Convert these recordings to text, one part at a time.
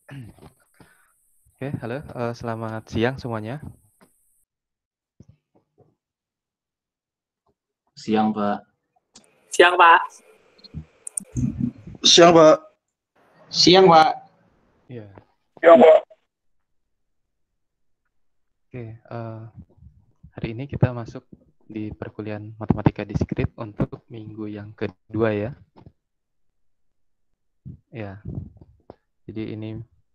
Oke, halo, selamat siang semuanya. Siang, Pak. Siang, Pak. Siang, Pak. Siang, Pak. Iya. Siang, Pak. Oke, hari ini kita masuk di perkuliahan matematika diskrit untuk minggu yang kedua ya. Ya, jadi ini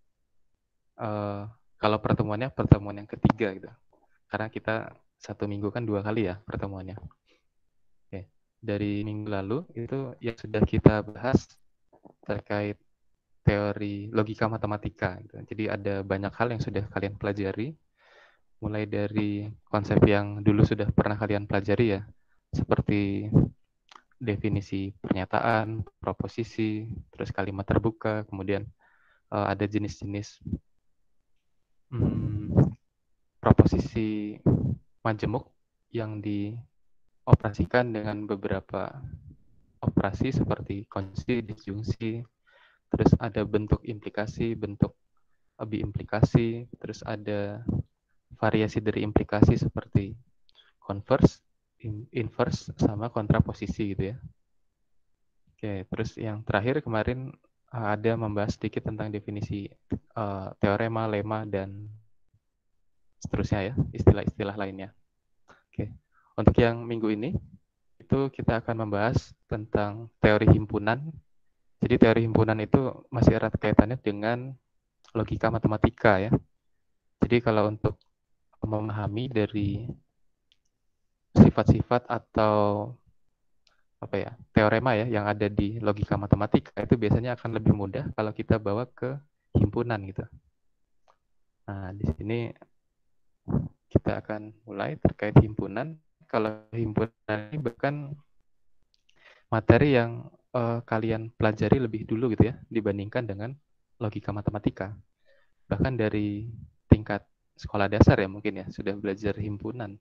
kalau pertemuan yang ketiga gitu. Karena kita satu minggu kan 2 kali ya pertemuannya. Oke, dari minggu lalu itu yang sudah kita bahas terkait teori logika matematika gitu. Jadi ada banyak hal yang sudah kalian pelajari, mulai dari konsep yang dulu sudah pernah kalian pelajari ya, seperti definisi pernyataan, proposisi, terus kalimat terbuka, kemudian ada jenis-jenis proposisi majemuk yang dioperasikan dengan beberapa operasi seperti konjungsi, disjungsi, terus ada bentuk implikasi, bentuk biimplikasi, terus ada variasi dari implikasi seperti converse, inverse, sama kontraposisi gitu ya. Oke, terus yang terakhir kemarin ada membahas sedikit tentang definisi teorema, lemma, dan seterusnya ya, istilah-istilah lainnya. Oke, untuk yang minggu ini, itu kita akan membahas tentang teori himpunan. Jadi teori himpunan itu masih erat kaitannya dengan logika matematika ya. Jadi kalau untuk memahami dari sifat-sifat atau teorema ya yang ada di logika matematika itu biasanya akan lebih mudah kalau kita bawa ke himpunan gitu. Nah, di sini kita akan mulai terkait himpunan. Kalau himpunan ini bahkan materi yang kalian pelajari lebih dulu gitu ya dibandingkan dengan logika matematika. Bahkan dari tingkat sekolah dasar ya mungkin ya sudah belajar himpunan.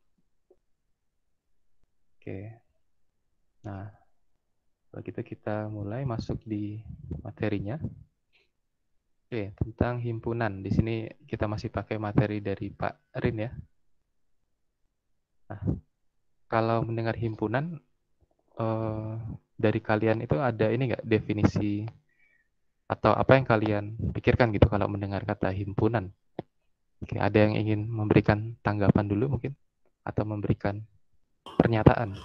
Oke. Nah, kalau gitu kita mulai masuk di materinya. Oke, tentang himpunan. Di sini kita masih pakai materi dari Pak Rin ya. Nah, kalau mendengar himpunan, dari kalian itu ada ini nggak definisi atau apa yang kalian pikirkan gitu kalau mendengar kata himpunan? Oke, ada yang ingin memberikan tanggapan dulu mungkin? Atau memberikan pernyataan?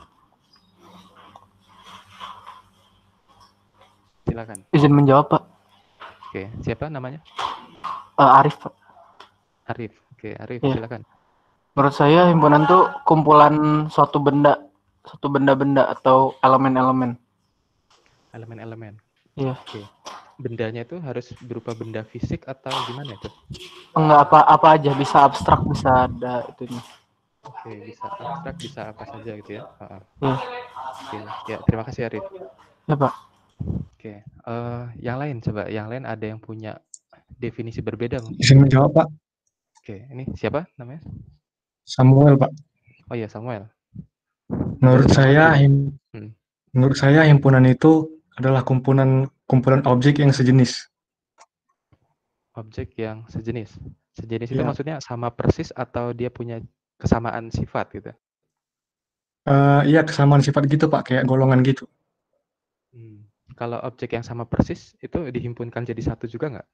Silakan. Izin menjawab, Pak. Oke, siapa namanya? Arif, Pak. Arif. Oke, Arif, Ya. silakan. Menurut saya himpunan itu kumpulan suatu benda-benda atau elemen-elemen. Elemen-elemen. Iya. Oke. Bendanya itu harus berupa benda fisik atau gimana itu? Enggak apa aja, bisa abstrak, bisa ada itunya. Oke, bisa abstrak, bisa apa saja gitu ya. Iya. Oke, ya terima kasih Arif. Ya, Pak. Oke, yang lain coba, yang lain ada yang punya definisi berbeda mungkin? Izin menjawab, Pak. Oke, ini siapa namanya? Samuel, Pak. Oh iya, Samuel. Menurut Samuel saya, gimana? menurut saya himpunan itu adalah kumpulan objek yang sejenis. Objek yang sejenis. Sejenis itu Ya. maksudnya sama persis atau dia punya kesamaan sifat gitu? Iya, kesamaan sifat gitu, Pak, kayak golongan gitu. Kalau objek yang sama persis itu dihimpunkan jadi satu juga nggak?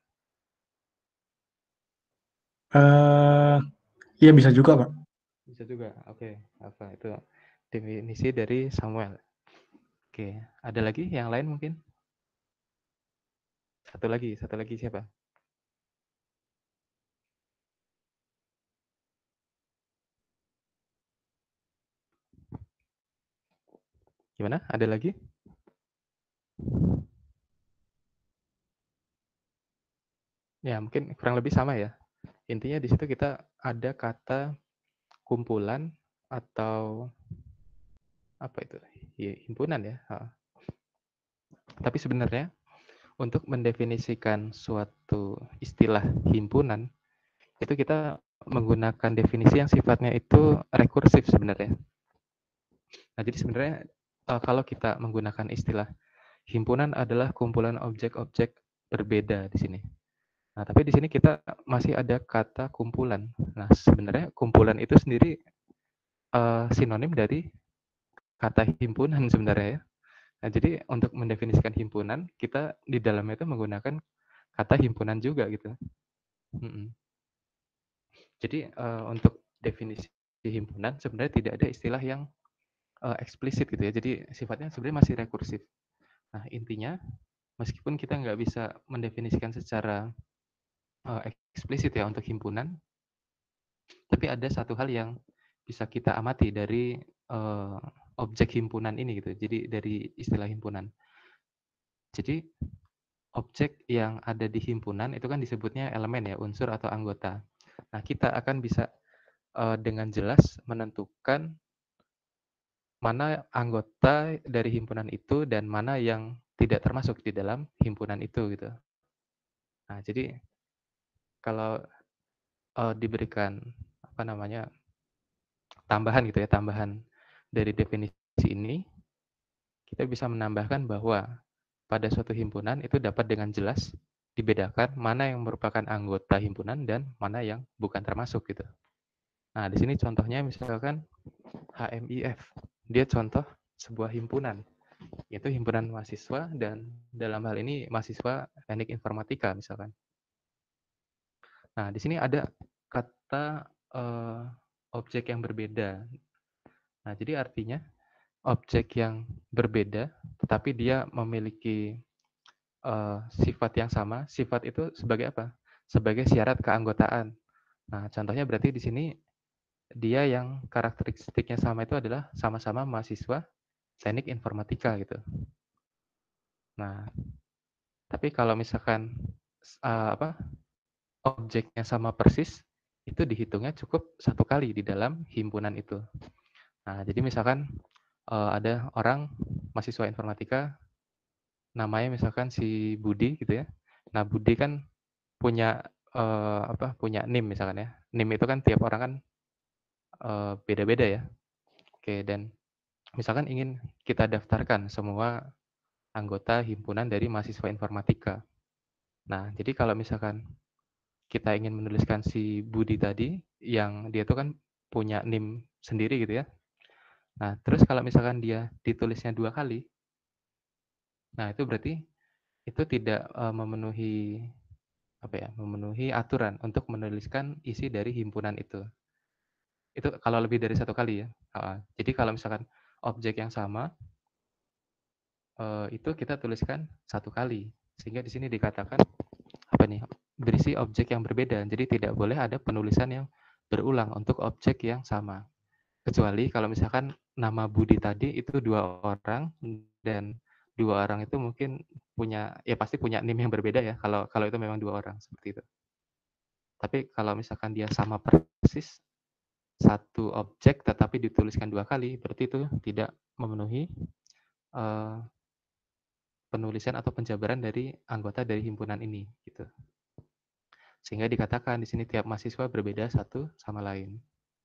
Iya bisa juga, Pak. Bisa juga. Oke, apa itu definisi dari Samuel. Oke, ada lagi yang lain mungkin? Satu lagi siapa? Gimana? Ada lagi? Ya, mungkin kurang lebih sama ya. Intinya di situ kita ada kata kumpulan atau apa itu? Ya, himpunan ya. Tapi sebenarnya untuk mendefinisikan suatu istilah himpunan itu kita menggunakan definisi yang sifatnya itu rekursif sebenarnya. Nah, jadi sebenarnya kalau kita menggunakan istilah himpunan adalah kumpulan objek-objek berbeda di sini. Nah, tapi di sini kita masih ada kata kumpulan. Nah, sebenarnya kumpulan itu sendiri sinonim dari kata himpunan sebenarnya ya. Nah, jadi untuk mendefinisikan himpunan, kita di dalamnya itu menggunakan kata himpunan juga gitu. Jadi untuk definisi himpunan sebenarnya tidak ada istilah yang eksplisit gitu ya. Jadi sifatnya sebenarnya masih rekursif. Nah, intinya meskipun kita nggak bisa mendefinisikan secara eksplisit ya untuk himpunan, tapi ada satu hal yang bisa kita amati dari objek himpunan ini gitu. Jadi dari istilah himpunan. Jadi objek yang ada di himpunan itu kan disebutnya elemen ya, unsur atau anggota. Nah, kita akan bisa dengan jelas menentukan mana anggota dari himpunan itu dan mana yang tidak termasuk di dalam himpunan itu gitu. Nah, jadi kalau diberikan apa namanya tambahan gitu ya, tambahan dari definisi ini, kita bisa menambahkan bahwa pada suatu himpunan itu dapat dengan jelas dibedakan mana yang merupakan anggota himpunan dan mana yang bukan termasuk gitu. Nah, di sini contohnya misalkan HMIF. Dia contoh sebuah himpunan, yaitu himpunan mahasiswa dan dalam hal ini mahasiswa teknik informatika misalkan. Nah, di sini ada kata objek yang berbeda. Nah, jadi artinya objek yang berbeda, tetapi dia memiliki sifat yang sama. Sifat itu sebagai apa? Sebagai syarat keanggotaan. Nah, contohnya berarti di sini dia yang karakteristiknya sama itu adalah sama-sama mahasiswa teknik informatika gitu. Nah, tapi kalau misalkan objeknya sama persis, itu dihitungnya cukup satu kali di dalam himpunan itu. Nah, jadi misalkan ada orang mahasiswa informatika, namanya misalkan si Budi gitu ya. Nah, Budi kan punya punya NIM misalkan ya. NIM itu kan tiap orang kan beda-beda ya. Oke, dan misalkan ingin kita daftarkan semua anggota himpunan dari mahasiswa informatika. Nah, jadi kalau misalkan kita ingin menuliskan si Budi tadi, yang dia tuh kan punya NIM sendiri gitu ya. Nah, terus kalau misalkan dia ditulisnya 2 kali, nah itu berarti itu tidak memenuhi memenuhi aturan untuk menuliskan isi dari himpunan itu. Itu kalau lebih dari 1 kali ya. Jadi kalau misalkan objek yang sama, itu kita tuliskan 1 kali. Sehingga di sini dikatakan berisi objek yang berbeda. Jadi tidak boleh ada penulisan yang berulang untuk objek yang sama. Kecuali kalau misalkan nama Budi tadi itu 2 orang dan 2 orang itu mungkin pasti punya NIM yang berbeda ya, kalau itu memang 2 orang, seperti itu. Tapi kalau misalkan dia sama persis, satu objek tetapi dituliskan 2 kali, berarti itu tidak memenuhi penulisan atau penjabaran dari anggota dari himpunan ini, gitu. Sehingga dikatakan di sini tiap mahasiswa berbeda satu sama lain.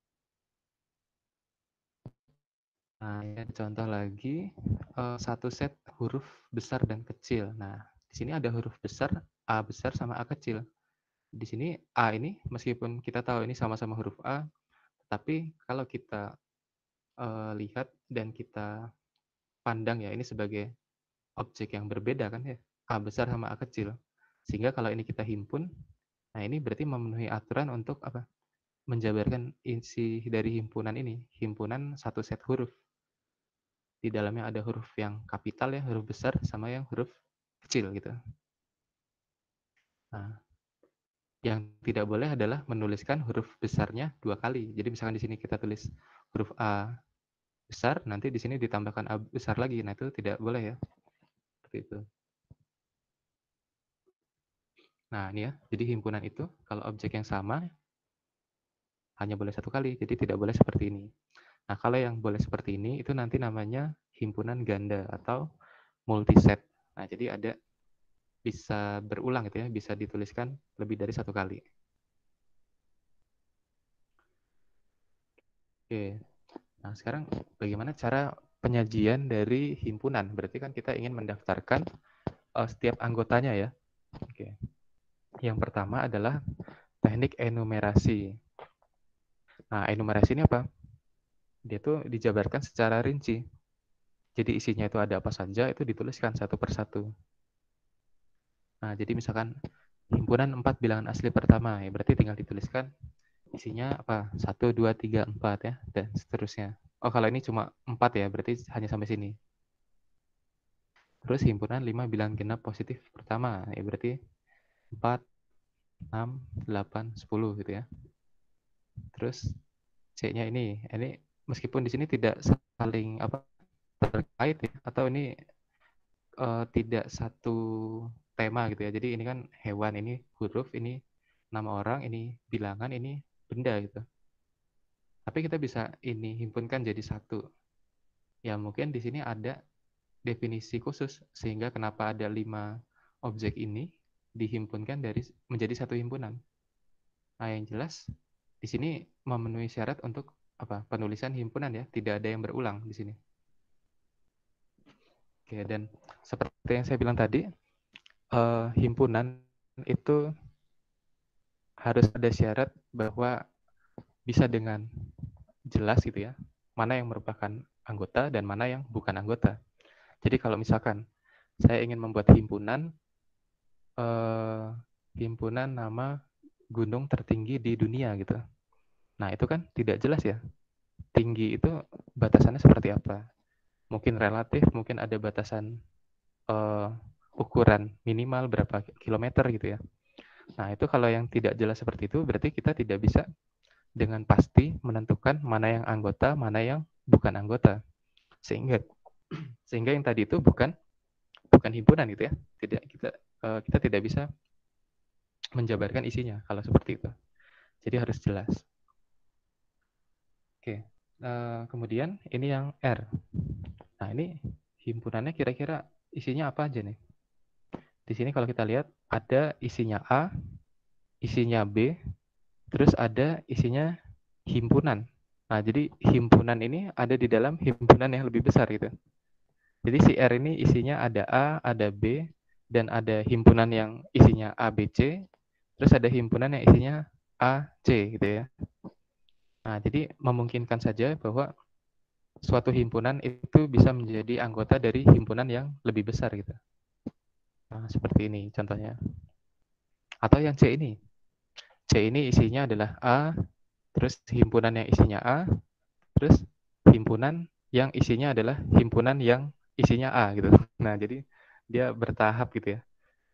Nah, ini ada contoh lagi, satu set huruf besar dan kecil. Nah, di sini ada huruf besar, A besar sama A kecil. Di sini A ini meskipun kita tahu ini sama-sama huruf A, tapi kalau kita lihat dan kita pandang ya ini sebagai objek yang berbeda kan ya, A besar sama A kecil. Sehingga kalau ini kita himpun, nah ini berarti memenuhi aturan untuk menjabarkan isi dari himpunan ini, himpunan satu set huruf. Di dalamnya ada huruf yang kapital ya, huruf besar sama yang huruf kecil gitu. Nah, yang tidak boleh adalah menuliskan huruf besarnya 2 kali. Jadi misalkan di sini kita tulis huruf A besar, nanti di sini ditambahkan A besar lagi. Nah, itu tidak boleh ya. Seperti itu. Nah, ini ya. Jadi himpunan itu kalau objek yang sama hanya boleh 1 kali. Jadi tidak boleh seperti ini. Nah, kalau yang boleh seperti ini itu nanti namanya himpunan ganda atau multiset. Nah, jadi ada bisa berulang gitu ya, bisa dituliskan lebih dari 1 kali. Oke. Nah, sekarang bagaimana cara penyajian dari himpunan? Berarti kan kita ingin mendaftarkan setiap anggotanya ya. Oke. Yang pertama adalah teknik enumerasi. Nah, enumerasi ini apa? Dia tuh dijabarkan secara rinci. Jadi isinya itu ada apa saja, itu dituliskan satu persatu. Nah, jadi misalkan himpunan 4 bilangan asli pertama, ya berarti tinggal dituliskan isinya apa? 1, 2, 3, 4 ya, dan seterusnya. Oh, kalau ini cuma 4 ya, berarti hanya sampai sini. Terus himpunan 5 bilangan genap positif pertama, ya berarti 4, 6, 8, 10 gitu ya. Terus C-nya ini meskipun di sini tidak saling terkait ya, atau ini tidak satu tema gitu ya. Jadi ini kan hewan, ini huruf, ini nama orang, ini bilangan, ini benda gitu. Tapi kita bisa ini himpunkan jadi satu. Ya mungkin di sini ada definisi khusus sehingga kenapa ada 5 objek ini dihimpunkan menjadi satu himpunan. Nah, yang jelas di sini memenuhi syarat untuk penulisan himpunan ya, tidak ada yang berulang di sini. Oke, dan seperti yang saya bilang tadi, himpunan itu harus ada syarat bahwa bisa dengan jelas gitu ya, mana yang merupakan anggota dan mana yang bukan anggota. Jadi kalau misalkan saya ingin membuat himpunan nama gunung tertinggi di dunia gitu. Nah, itu kan tidak jelas ya. Tinggi itu batasannya seperti apa? Mungkin relatif, mungkin ada batasan ukuran minimal berapa kilometer gitu ya. Nah, itu kalau yang tidak jelas seperti itu, berarti kita tidak bisa dengan pasti menentukan mana yang anggota, mana yang bukan anggota. Sehingga yang tadi itu bukan himpunan gitu ya. Kita tidak bisa menjabarkan isinya kalau seperti itu. Jadi harus jelas. Oke. Kemudian ini yang R. Nah, ini himpunannya kira-kira isinya apa aja nih? Di sini kalau kita lihat ada isinya A, isinya B, terus ada isinya himpunan. Nah, jadi himpunan ini ada di dalam himpunan yang lebih besar gitu. Jadi si R ini isinya ada A, ada B, dan ada himpunan yang isinya A, B, C, terus ada himpunan yang isinya A, C gitu ya. Nah, jadi memungkinkan saja bahwa suatu himpunan itu bisa menjadi anggota dari himpunan yang lebih besar gitu. Nah, seperti ini contohnya. Atau yang C ini. C ini isinya adalah A, terus himpunan yang isinya A, terus himpunan yang isinya adalah himpunan yang isinya A gitu. Nah, jadi dia bertahap gitu ya.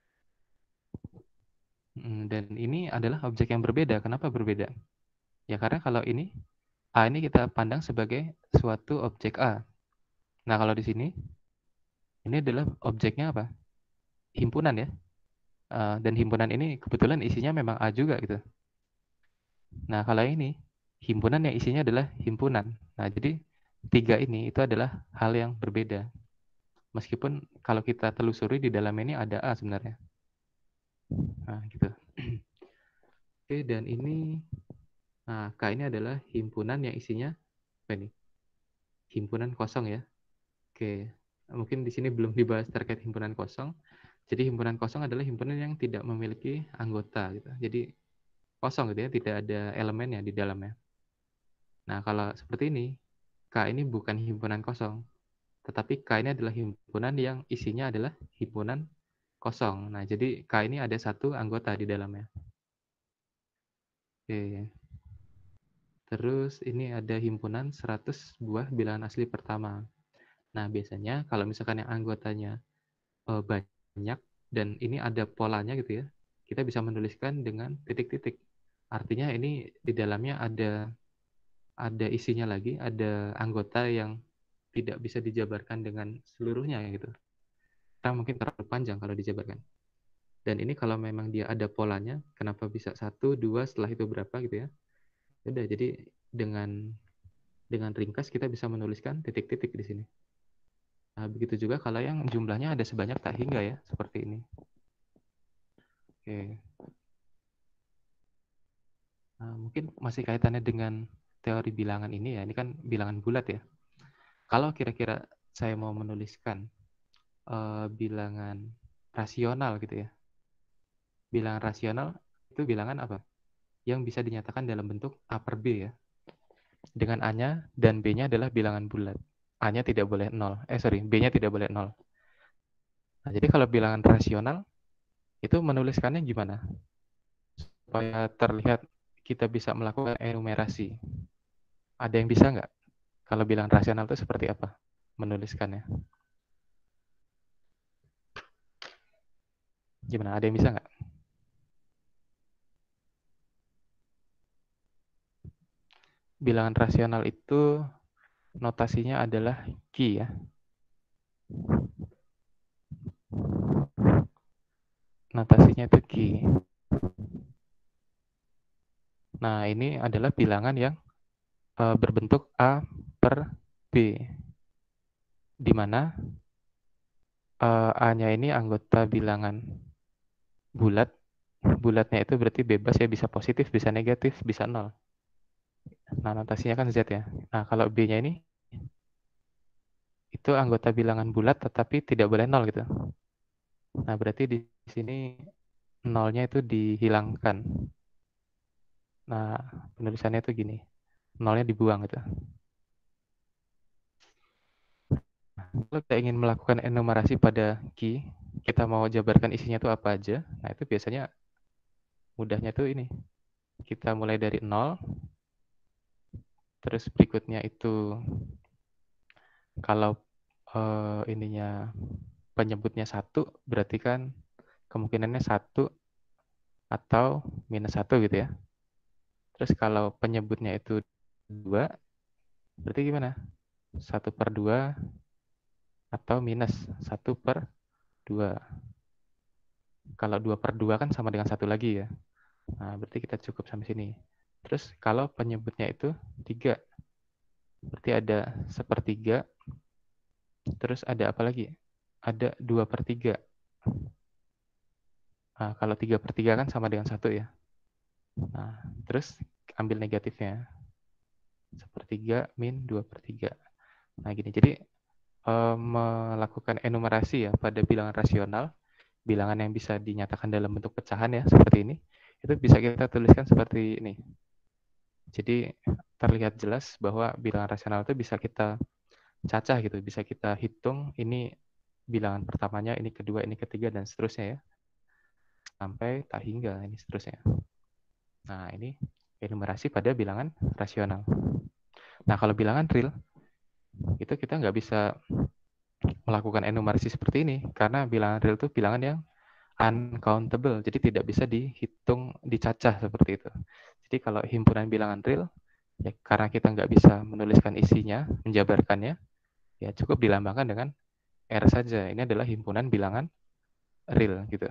Dan ini adalah objek yang berbeda. Kenapa berbeda? Ya karena kalau ini A ini kita pandang sebagai suatu objek A. Nah, kalau di sini ini adalah objeknya apa? Himpunan ya. Dan himpunan ini kebetulan isinya memang A juga gitu. Nah, kalau ini himpunan yang isinya adalah himpunan. Nah, jadi 3 ini itu adalah hal yang berbeda. Meskipun kalau kita telusuri di dalam ini ada A sebenarnya. Nah, gitu. Oke, dan ini K ini adalah himpunan yang isinya apa ini? Himpunan kosong ya. Oke, mungkin di sini belum dibahas terkait himpunan kosong. Jadi himpunan kosong adalah himpunan yang tidak memiliki anggota gitu. Jadi kosong gitu ya, tidak ada elemennya di dalamnya. Nah, kalau seperti ini, K ini bukan himpunan kosong, tetapi K ini adalah himpunan yang isinya adalah himpunan kosong. Nah, jadi K ini ada satu anggota di dalamnya. Oke. Terus ini ada himpunan 100 buah bilangan asli pertama. Nah, biasanya kalau misalkan yang anggotanya banyak dan ini ada polanya gitu ya, kita bisa menuliskan dengan titik-titik. Artinya ini di dalamnya ada isinya lagi, ada anggota yang tidak bisa dijabarkan dengan seluruhnya gitu. Karena mungkin terlalu panjang kalau dijabarkan. Dan ini kalau memang dia ada polanya, kenapa bisa 1, 2, setelah itu berapa gitu ya. Udah, jadi dengan ringkas kita bisa menuliskan titik-titik di sini. Nah, begitu juga kalau yang jumlahnya ada sebanyak tak hingga ya, seperti ini. Oke. Nah, mungkin masih kaitannya dengan teori bilangan ini ya, ini kan bilangan bulat ya. Kalau kira-kira saya mau menuliskan bilangan rasional gitu ya, Bilangan rasional itu bilangan apa? Yang bisa dinyatakan dalam bentuk A per B ya. Dengan A-nya dan B-nya adalah bilangan bulat. A-nya tidak boleh 0. B-nya tidak boleh 0. Nah, jadi kalau bilangan rasional, itu menuliskannya gimana? Supaya terlihat kita bisa melakukan enumerasi. Ada yang bisa nggak? Kalau bilangan rasional itu seperti apa menuliskannya? Gimana? Ada yang bisa nggak? Bilangan rasional itu notasinya adalah Q ya. Notasinya itu Q. Nah, ini adalah bilangan yang berbentuk A per B. Di mana A-nya ini anggota bilangan bulat. Bulatnya itu berarti bebas ya, bisa positif, bisa negatif, bisa 0. Nah, notasinya kan Z ya. Nah, kalau B-nya ini itu anggota bilangan bulat tetapi tidak boleh 0 gitu. Nah, berarti di sini 0-nya itu dihilangkan. Nah, penulisannya itu gini. 0-nya dibuang gitu. Kalau kita ingin melakukan enumerasi pada Q, kita mau jabarkan isinya itu apa aja. Nah, itu biasanya mudahnya tuh ini. Kita mulai dari 0, terus berikutnya itu kalau ininya penyebutnya 1, berarti kan kemungkinannya 1 atau minus 1 gitu ya. Terus kalau penyebutnya itu 2, berarti gimana? 1 per 2 atau minus 1 per 2. Kalau 2 per 2 kan sama dengan 1 lagi ya. Nah, berarti kita cukup sampai sini. Terus kalau penyebutnya itu 3, berarti ada 1/3. Terus ada apa lagi? Ada 2/3. Nah, kalau 3/3 kan sama dengan 1 ya. Nah, terus ambil negatifnya. 1/3 min 2/3. Nah, gini. Jadi, melakukan enumerasi ya pada bilangan rasional, bilangan yang bisa dinyatakan dalam bentuk pecahan ya, seperti ini, itu bisa kita tuliskan seperti ini. Jadi, terlihat jelas bahwa bilangan rasional itu bisa kita cacah gitu, bisa kita hitung, ini bilangan pertamanya, ini kedua, ini ketiga, dan seterusnya ya. Sampai tak hingga, ini seterusnya. Nah, ini enumerasi pada bilangan rasional. Nah, kalau bilangan real, itu kita nggak bisa melakukan enumerasi seperti ini, karena bilangan real itu bilangan yang uncountable, jadi tidak bisa dihitung, dicacah seperti itu. Jadi kalau himpunan bilangan real, ya karena kita nggak bisa menuliskan isinya, menjabarkannya, ya cukup dilambangkan dengan R saja. Ini adalah himpunan bilangan real gitu.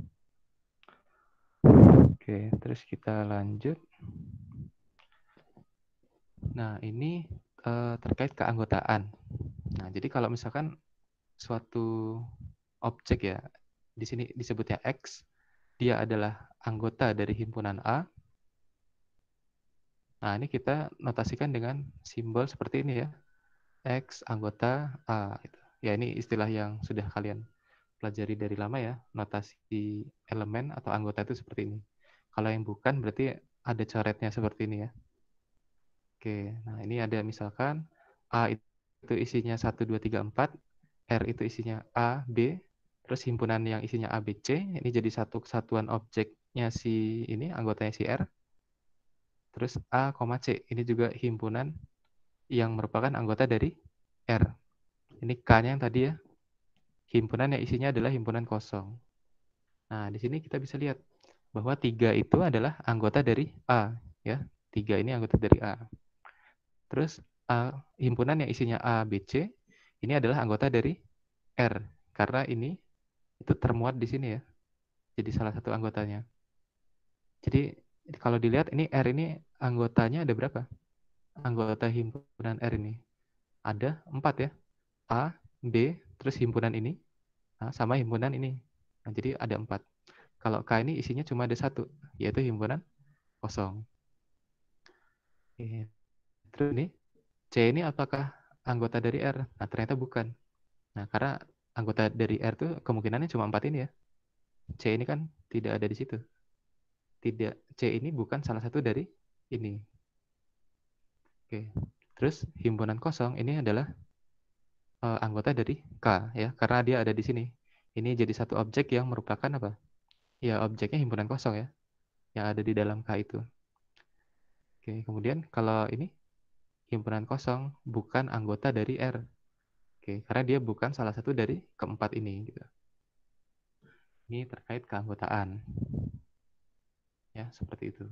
Oke, terus kita lanjut. Nah, ini terkait keanggotaan. Nah, jadi kalau misalkan suatu objek ya, di sini disebutnya X, dia adalah anggota dari himpunan A. Nah, ini kita notasikan dengan simbol seperti ini ya. X anggota A. Gitu. Ya, ini istilah yang sudah kalian pelajari dari lama ya. Notasi elemen atau anggota itu seperti ini. Kalau yang bukan berarti ada coretnya seperti ini ya. Oke, nah ini ada misalkan A itu isinya 1, 2, 3, 4. R itu isinya A, B. Terus himpunan yang isinya A, B, C. Ini jadi satu kesatuan objeknya si ini, anggotanya si R. Terus A, C. Ini juga himpunan yang merupakan anggota dari R. Ini K-nya yang tadi ya. Himpunan yang isinya adalah himpunan kosong. Nah, di sini kita bisa lihat bahwa 3 itu adalah anggota dari A. Ya, 3 ini anggota dari A. Terus himpunan yang isinya A, B, C, ini adalah anggota dari R. Karena ini itu termuat di sini ya. Jadi salah satu anggotanya. Jadi kalau dilihat ini R ini anggotanya ada berapa? Anggota himpunan R ini. Ada 4 ya. A, B, terus himpunan ini, sama himpunan ini. Nah, jadi ada 4. Kalau K ini isinya cuma ada 1, yaitu himpunan kosong. Oke. Terus ini, C ini apakah anggota dari R? Nah, ternyata bukan. Nah, karena anggota dari R itu kemungkinannya cuma 4 ini ya. C ini kan tidak ada di situ. Tidak, C ini bukan salah satu dari ini. Oke. Terus himpunan kosong ini adalah anggota dari K ya, karena dia ada di sini. Ini jadi satu objek yang merupakan apa? Ya, objeknya himpunan kosong ya, yang ada di dalam K itu. Oke, kemudian kalau ini himpunan kosong bukan anggota dari R. Oke, karena dia bukan salah satu dari keempat ini gitu. Ini terkait keanggotaan. Ya, seperti itu.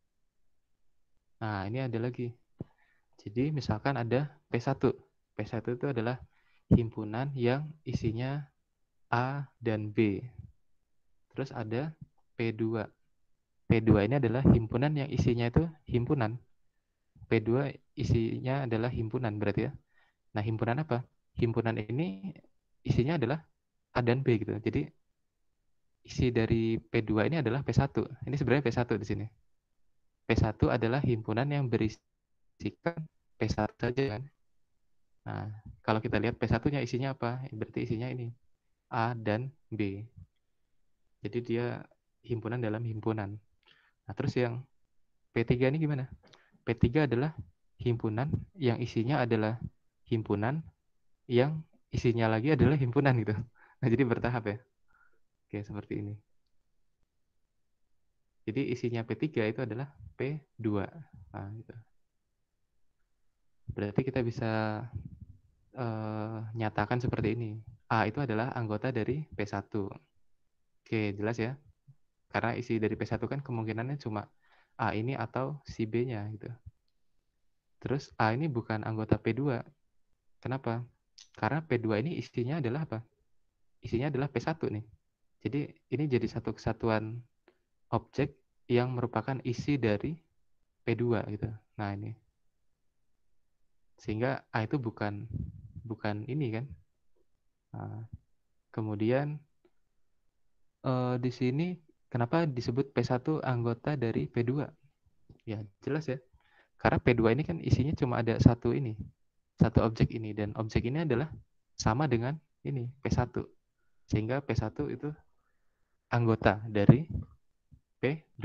Nah, ini ada lagi. Jadi misalkan ada P1. P1 itu adalah himpunan yang isinya A dan B. Terus ada P2. P2 ini adalah himpunan yang isinya itu himpunan. P2 isinya adalah himpunan berarti ya. Nah, himpunan apa? Himpunan ini isinya adalah A dan B gitu. Jadi isi dari P2 ini adalah P1. Ini sebenarnya P1 di sini. P1 adalah himpunan yang berisikan P1 saja kan. Nah, kalau kita lihat P1-nya isinya apa? Berarti isinya ini A dan B. Jadi dia himpunan dalam himpunan. Nah, terus yang P3 ini gimana? P3 adalah himpunan yang isinya adalah himpunan yang isinya lagi adalah himpunan gitu. Nah, jadi bertahap ya. Oke, seperti ini. Jadi isinya P3 itu adalah P2. Nah, gitu. Berarti kita bisa nyatakan seperti ini. A itu adalah anggota dari P1. Oke, jelas ya. Karena isi dari P1 kan kemungkinannya cuma A ini atau si B-nya gitu. Terus A ini bukan anggota P2. Kenapa? Karena P2 ini isinya adalah apa? Isinya adalah P1 nih. Jadi ini jadi satu kesatuan objek yang merupakan isi dari P2 gitu. Nah, ini. Sehingga A itu bukan ini kan. Nah, kemudian di sini kenapa disebut P1 anggota dari P2? Ya, jelas ya. Karena P2 ini kan isinya cuma ada satu objek ini, dan objek ini adalah sama dengan ini, P1. Sehingga P1 itu anggota dari P2.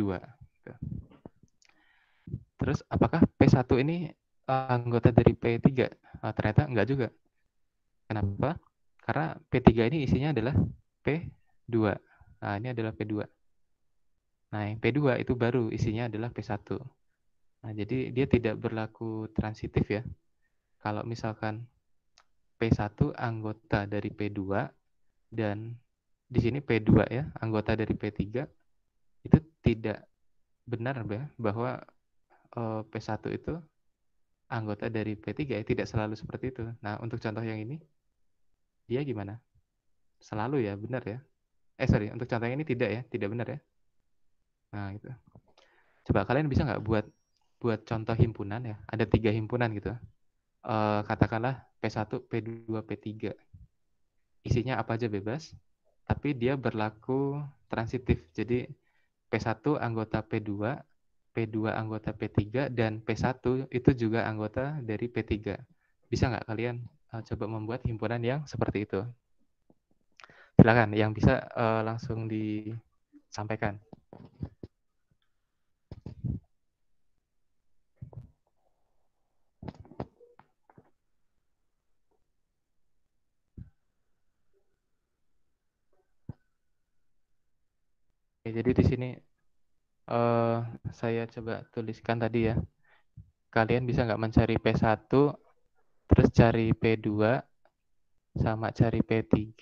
Terus apakah P1 ini anggota dari P3? Ternyata enggak juga. Kenapa? Karena P3 ini isinya adalah P2. Nah, ini adalah P2. Nah, yang P2 itu baru isinya adalah P1. Nah, jadi dia tidak berlaku transitif ya. Kalau misalkan P1 anggota dari P2 dan di sini P2 ya, anggota dari P3, itu tidak benar ya bahwa P1 itu anggota dari P3 ya, tidak selalu seperti itu. Nah, untuk contoh yang ini dia gimana? Selalu ya, benar ya. Untuk contoh yang ini tidak ya, tidak benar ya. Nah, itu. Coba kalian bisa nggak buat contoh himpunan ya, ada 3 himpunan gitu. Katakanlah P1, P2, P3. Isinya apa aja bebas, tapi dia berlaku transitif. Jadi P1 anggota P2, P2 anggota P3, dan P1 itu juga anggota dari P3. Bisa nggak kalian coba membuat himpunan yang seperti itu? Silakan, yang bisa langsung disampaikan. Oke, jadi di sini saya coba tuliskan tadi ya. Kalian bisa nggak mencari P1, terus cari P2, sama cari P3,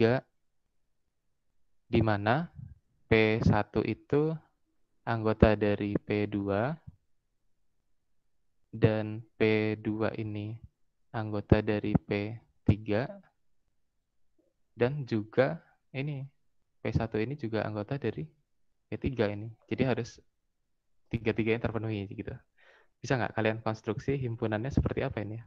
di mana P1 itu anggota dari P2, dan P2 ini anggota dari P3, dan juga ini P1 ini juga anggota dari P3 ini. Jadi harus tiga-tiganya terpenuhi gitu. Bisa nggak kalian konstruksi himpunannya seperti apa ini?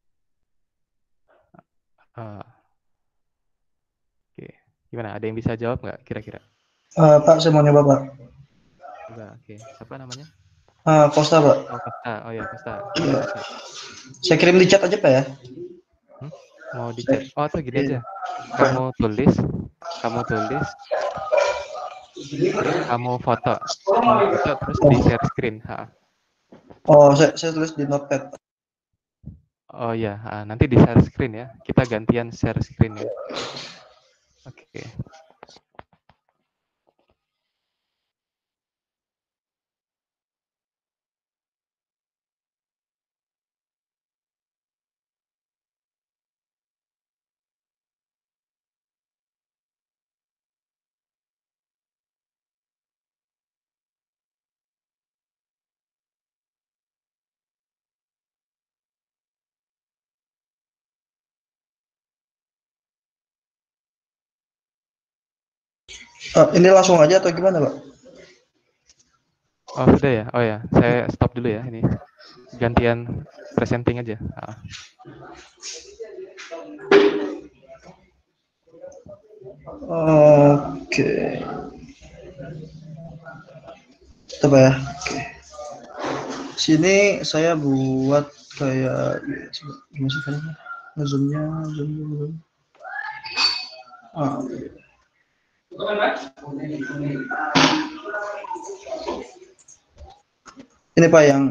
Oke, gimana? Ada yang bisa jawab nggak kira-kira? Pak, saya mau nyoba, Pak. Enggak, oke. Siapa namanya? Kosta, Pak. Oh, Kosta. Oh ya, Kosta. Saya kirim di chat aja, Pak ya. Mau di chat? Oh, atau gini aja. Kamu tulis Terus kamu foto terus di share screen. Oh, saya tulis di notepad. Oh ya, nanti di share screen ya. Kita gantian share screen ya. Oke. Ini langsung aja atau gimana, Pak? Oh sudah ya. Oh ya, saya stop dulu ya ini. Gantian presenting aja. Oke. Coba ya. Oke. Sini saya buat kayak gimana sih kan? Zoom-nya, zoom. Ah. Ini Pak yang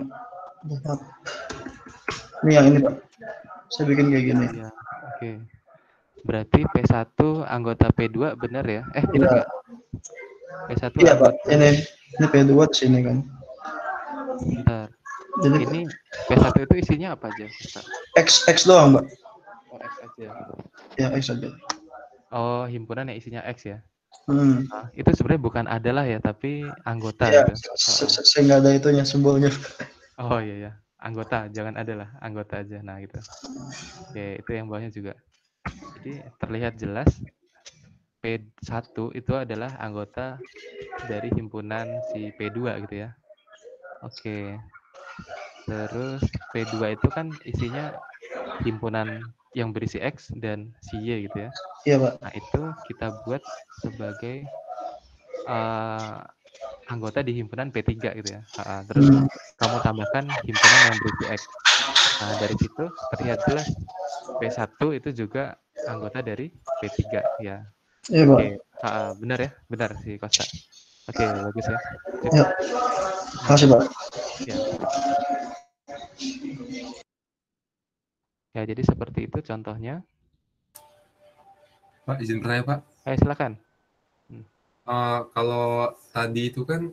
ini yang ini Pak. Saya bikin kayak gini. Ya, oke. Berarti P1 anggota P2 benar ya? Tidak Iya. enggak? P1 Iya Pak. anggota. Ini P2 di sini kan. Bentar. Jadi Ini P1 itu isinya apa aja? Bentar. X doang Pak. Oh, X aja. Ya X aja. Oh, himpunan yang isinya X ya? Hmm. Itu sebenarnya bukan adalah ya, tapi anggota Iya, gitu. saya nggak ada itunya simbolnya. Oh iya ya, anggota, jangan adalah, anggota aja. Nah gitu. Oke, itu yang bawahnya juga. Jadi terlihat jelas P1 itu adalah anggota dari himpunan si P2 gitu ya. Oke. Terus P2 itu kan isinya himpunan yang berisi X dan si Y gitu ya. Iya Pak. Nah itu kita buat sebagai anggota di himpunan P3 gitu ya. Terus kamu tambahkan himpunan yang berisi X. Nah dari situ terlihat jelas P1 itu juga anggota dari P3 ya. Iya Pak. Oke, benar ya, benar si Kosta. Oke, bagus ya. Ya. Makasih Pak. Ya. Ya, jadi seperti itu contohnya. Pak, izin bertanya Pak. Silakan. Kalau tadi itu kan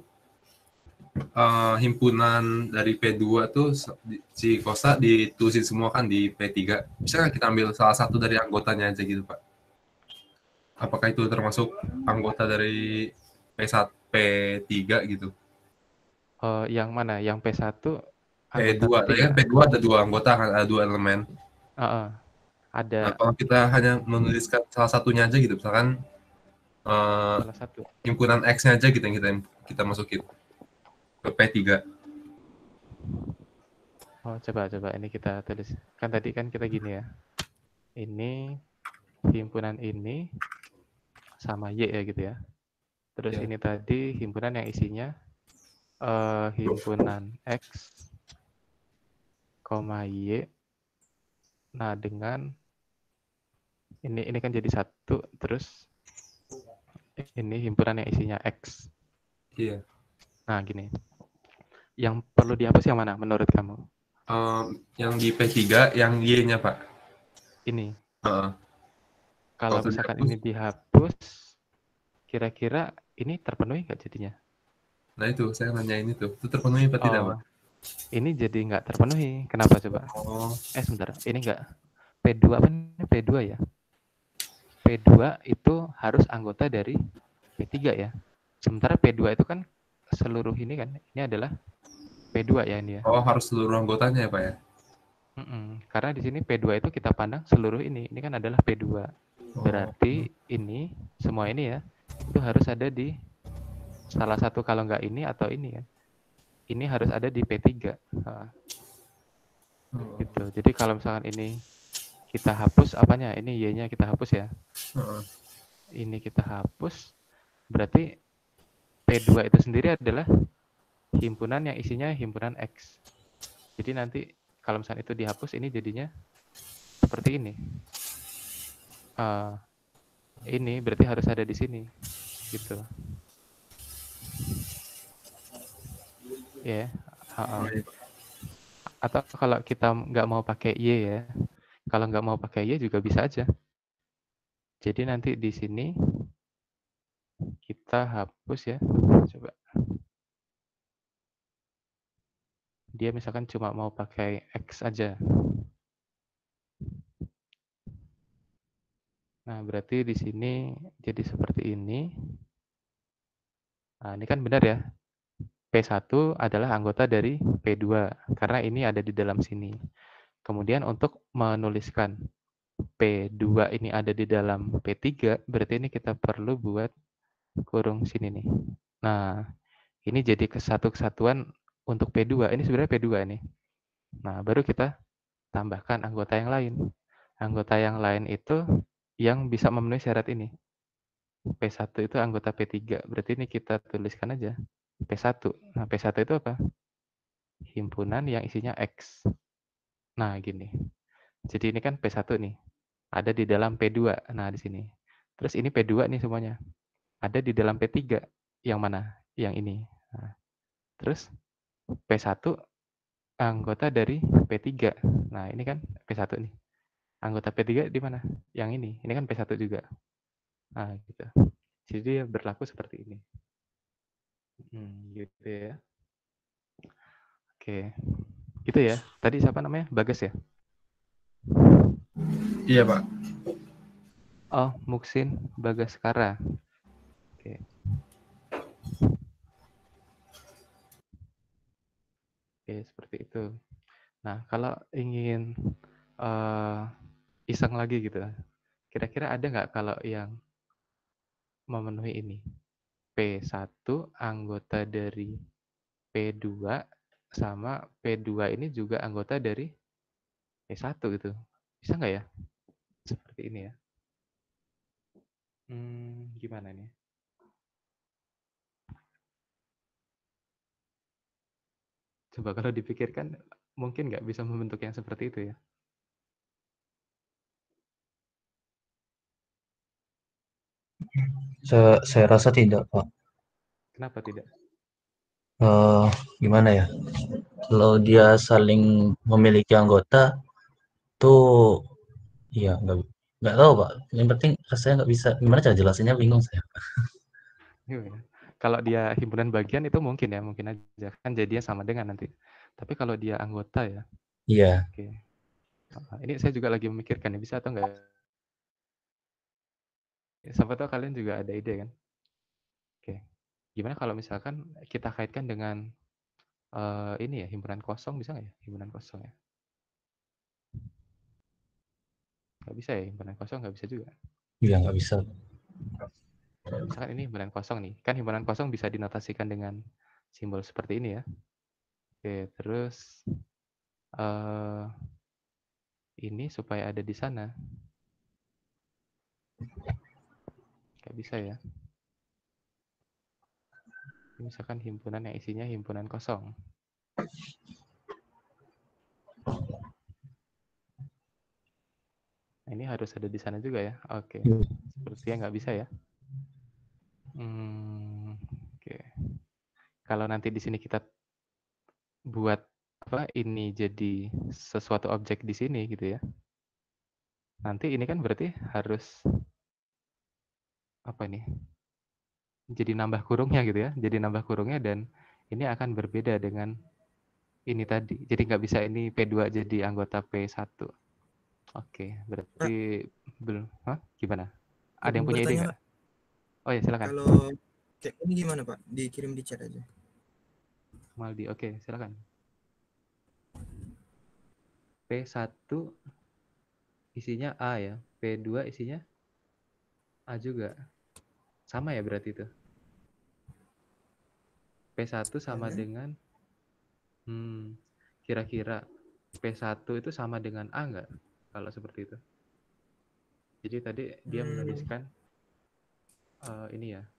himpunan dari P2 tuh si Kosta ditulisin semua kan di P3. Bisa nggak kita ambil salah satu dari anggotanya aja gitu Pak? Apakah itu termasuk anggota dari P1, P3 gitu? Yang mana? Yang P1 P2. anggota Tadi kan P2 ada 2 anggota kan, ada 2 elemen. Ada. Nah, kalau kita hanya menuliskan salah satunya aja gitu, misalkan salah satu. himpunan X-nya aja gitu yang kita masukin ke P3. Oh, coba ini kita tulis. Kan tadi kan kita gini ya. Ini himpunan ini sama Y ya gitu ya. Terus ini tadi himpunan yang isinya himpunan X, Y. Nah, dengan ini kan jadi satu, terus ini himpunan yang isinya X. Iya. Nah, gini. Yang perlu dihapus yang mana menurut kamu? Yang di P3, yang Y-nya, Pak. Ini. Kalau misalkan ini dihapus, kira-kira ini terpenuhi nggak jadinya? Nah itu, saya nanyain itu. Itu terpenuhi apa tidak, Pak? Ini jadi nggak terpenuhi. Kenapa coba? Sebentar. Ini nggak. P2 apa nih? P2 ya? P2 itu harus anggota dari P3 ya. Sementara P2 itu kan seluruh ini kan. Ini adalah P2 ya ini ya. Oh, harus seluruh anggotanya ya, Pak ya? Karena di sini P2 itu kita pandang seluruh ini. Ini kan adalah P2. Berarti ini, semua ini ya, itu harus ada di salah satu kalau nggak ini atau ini ya. Ini harus ada di P3. Gitu. Jadi kalau misalkan ini kita hapus apanya? Ini Y-nya kita hapus ya. Ini kita hapus. Berarti P2 itu sendiri adalah himpunan yang isinya himpunan X. Jadi nanti kalau misalnya itu dihapus, ini jadinya seperti ini. Ini berarti harus ada di sini. Gitu. ya. Oh, iya, Pak. Atau kalau kita nggak mau pakai Y ya, kalau nggak mau pakai Y juga bisa aja. Jadi nanti di sini kita hapus ya. Coba. Dia misalkan cuma mau pakai X aja. Nah, berarti di sini jadi seperti ini. Nah, ini kan benar ya. P1 adalah anggota dari P2 karena ini ada di dalam sini. Kemudian untuk menuliskan P2 ini ada di dalam P3, berarti ini kita perlu buat kurung sini nih. Nah, ini jadi satu kesatuan untuk P2. Ini sebenarnya P2 nih. Nah, baru kita tambahkan anggota yang lain. Anggota yang lain itu yang bisa memenuhi syarat ini. P1 itu anggota P3. Berarti ini kita tuliskan aja. P1. Nah, P1 itu apa? Himpunan yang isinya X. Nah, gini. Jadi ini kan P1 nih. Ada di dalam P2. Nah, di sini. Terus ini P2 nih semuanya. Ada di dalam P3. Yang mana? Yang ini. Nah, terus P1 anggota dari P3. Nah, ini kan P1 nih. Anggota P3 di mana? Yang ini. Ini kan P1 juga. Nah, gitu. Jadi dia berlaku seperti ini. Gitu ya. Oke. Gitu ya. Tadi siapa namanya? Bagas ya? Iya, Pak. Oh, Muksin Bagaskara. Oke. Oke, seperti itu. Nah, kalau ingin iseng lagi gitu, kira-kira ada nggak kalau yang memenuhi ini? P1 anggota dari P2 sama P2 ini juga anggota dari P1 gitu. Bisa nggak ya? Seperti ini ya. Gimana nih? Coba kalau dipikirkan, mungkin nggak bisa membentuk yang seperti itu ya. Saya rasa tidak, Pak. Kenapa tidak? Eh, Gimana ya? Kalau dia saling memiliki anggota, tuh iya nggak tahu, Pak. Yang penting saya nggak bisa. Gimana cara jelasinnya bingung saya. Iya. Kalau dia himpunan bagian itu mungkin ya, mungkin aja kan jadinya sama dengan nanti. Tapi kalau dia anggota ya, Iya, oke. Ini saya juga lagi memikirkan ya, bisa atau enggak? Siapa tahu kalian juga ada ide kan? Oke. Gimana kalau misalkan kita kaitkan dengan ini ya, himpunan kosong bisa nggak ya? Himpunan kosong ya? Nggak bisa ya, himpunan kosong nggak bisa juga. iya nggak bisa. Misalkan ini himpunan kosong nih, kan himpunan kosong bisa dinotasikan dengan simbol seperti ini ya. Oke, terus eh ini supaya ada di sana, nggak bisa ya. Ini misalkan himpunan yang isinya himpunan kosong. Nah, ini harus ada di sana juga ya. Oke, sepertinya nggak bisa ya. Oke. Kalau nanti di sini kita buat apa ini jadi sesuatu objek di sini gitu ya. Nanti ini kan berarti harus apa nih? Jadi nambah kurungnya gitu ya. Jadi nambah kurungnya dan ini akan berbeda dengan ini tadi. Jadi nggak bisa ini P2 jadi anggota P1. Oke, berarti belum. Hah? Gimana? Ada yang Izin punya ide bertanya, nggak? Pak. Oh ya silakan. Kalau kayak ini gimana, Pak? Dikirim di chat aja. Maldi. Oke, silakan. P1 isinya A ya. P2 isinya A juga. Sama ya berarti itu. P1 sama Ya. dengan kira-kira P1 itu sama dengan A nggak? Kalau seperti itu. Jadi tadi dia menuliskan ini ya.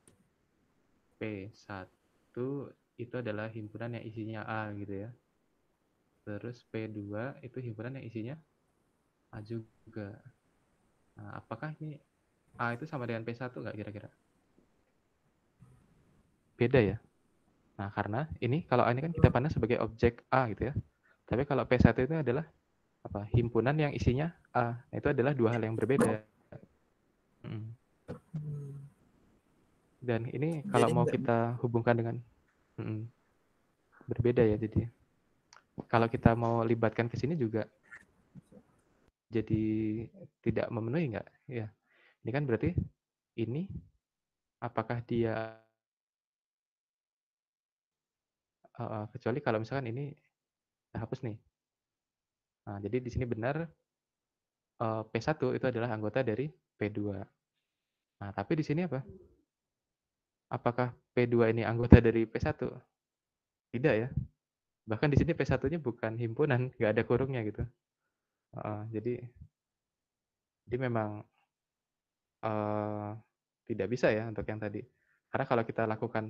P1 itu adalah himpunan yang isinya A gitu ya. Terus P2 itu himpunan yang isinya A juga. Nah, apakah ini A itu sama dengan P1 nggak kira-kira? Beda ya? Nah, karena ini kalau A ini kan kita pandang sebagai objek A gitu ya. Tapi kalau P1 itu adalah apa? Himpunan yang isinya A. Nah, itu adalah dua hal yang berbeda. Mm. Dan ini kalau Jadi mau nggak kita hubungkan dengan berbeda ya, jadi kalau kita mau libatkan ke sini juga jadi tidak memenuhi nggak? Ya, ini kan berarti ini apakah dia kecuali kalau misalkan ini kita hapus nih. Nah, jadi di sini benar P1 itu adalah anggota dari P2. Nah, tapi di sini apa? Apakah P2 ini anggota dari P1? Tidak ya. Bahkan di sini P1-nya bukan himpunan, nggak ada kurungnya gitu. Jadi memang tidak bisa ya untuk yang tadi. Karena kalau kita lakukan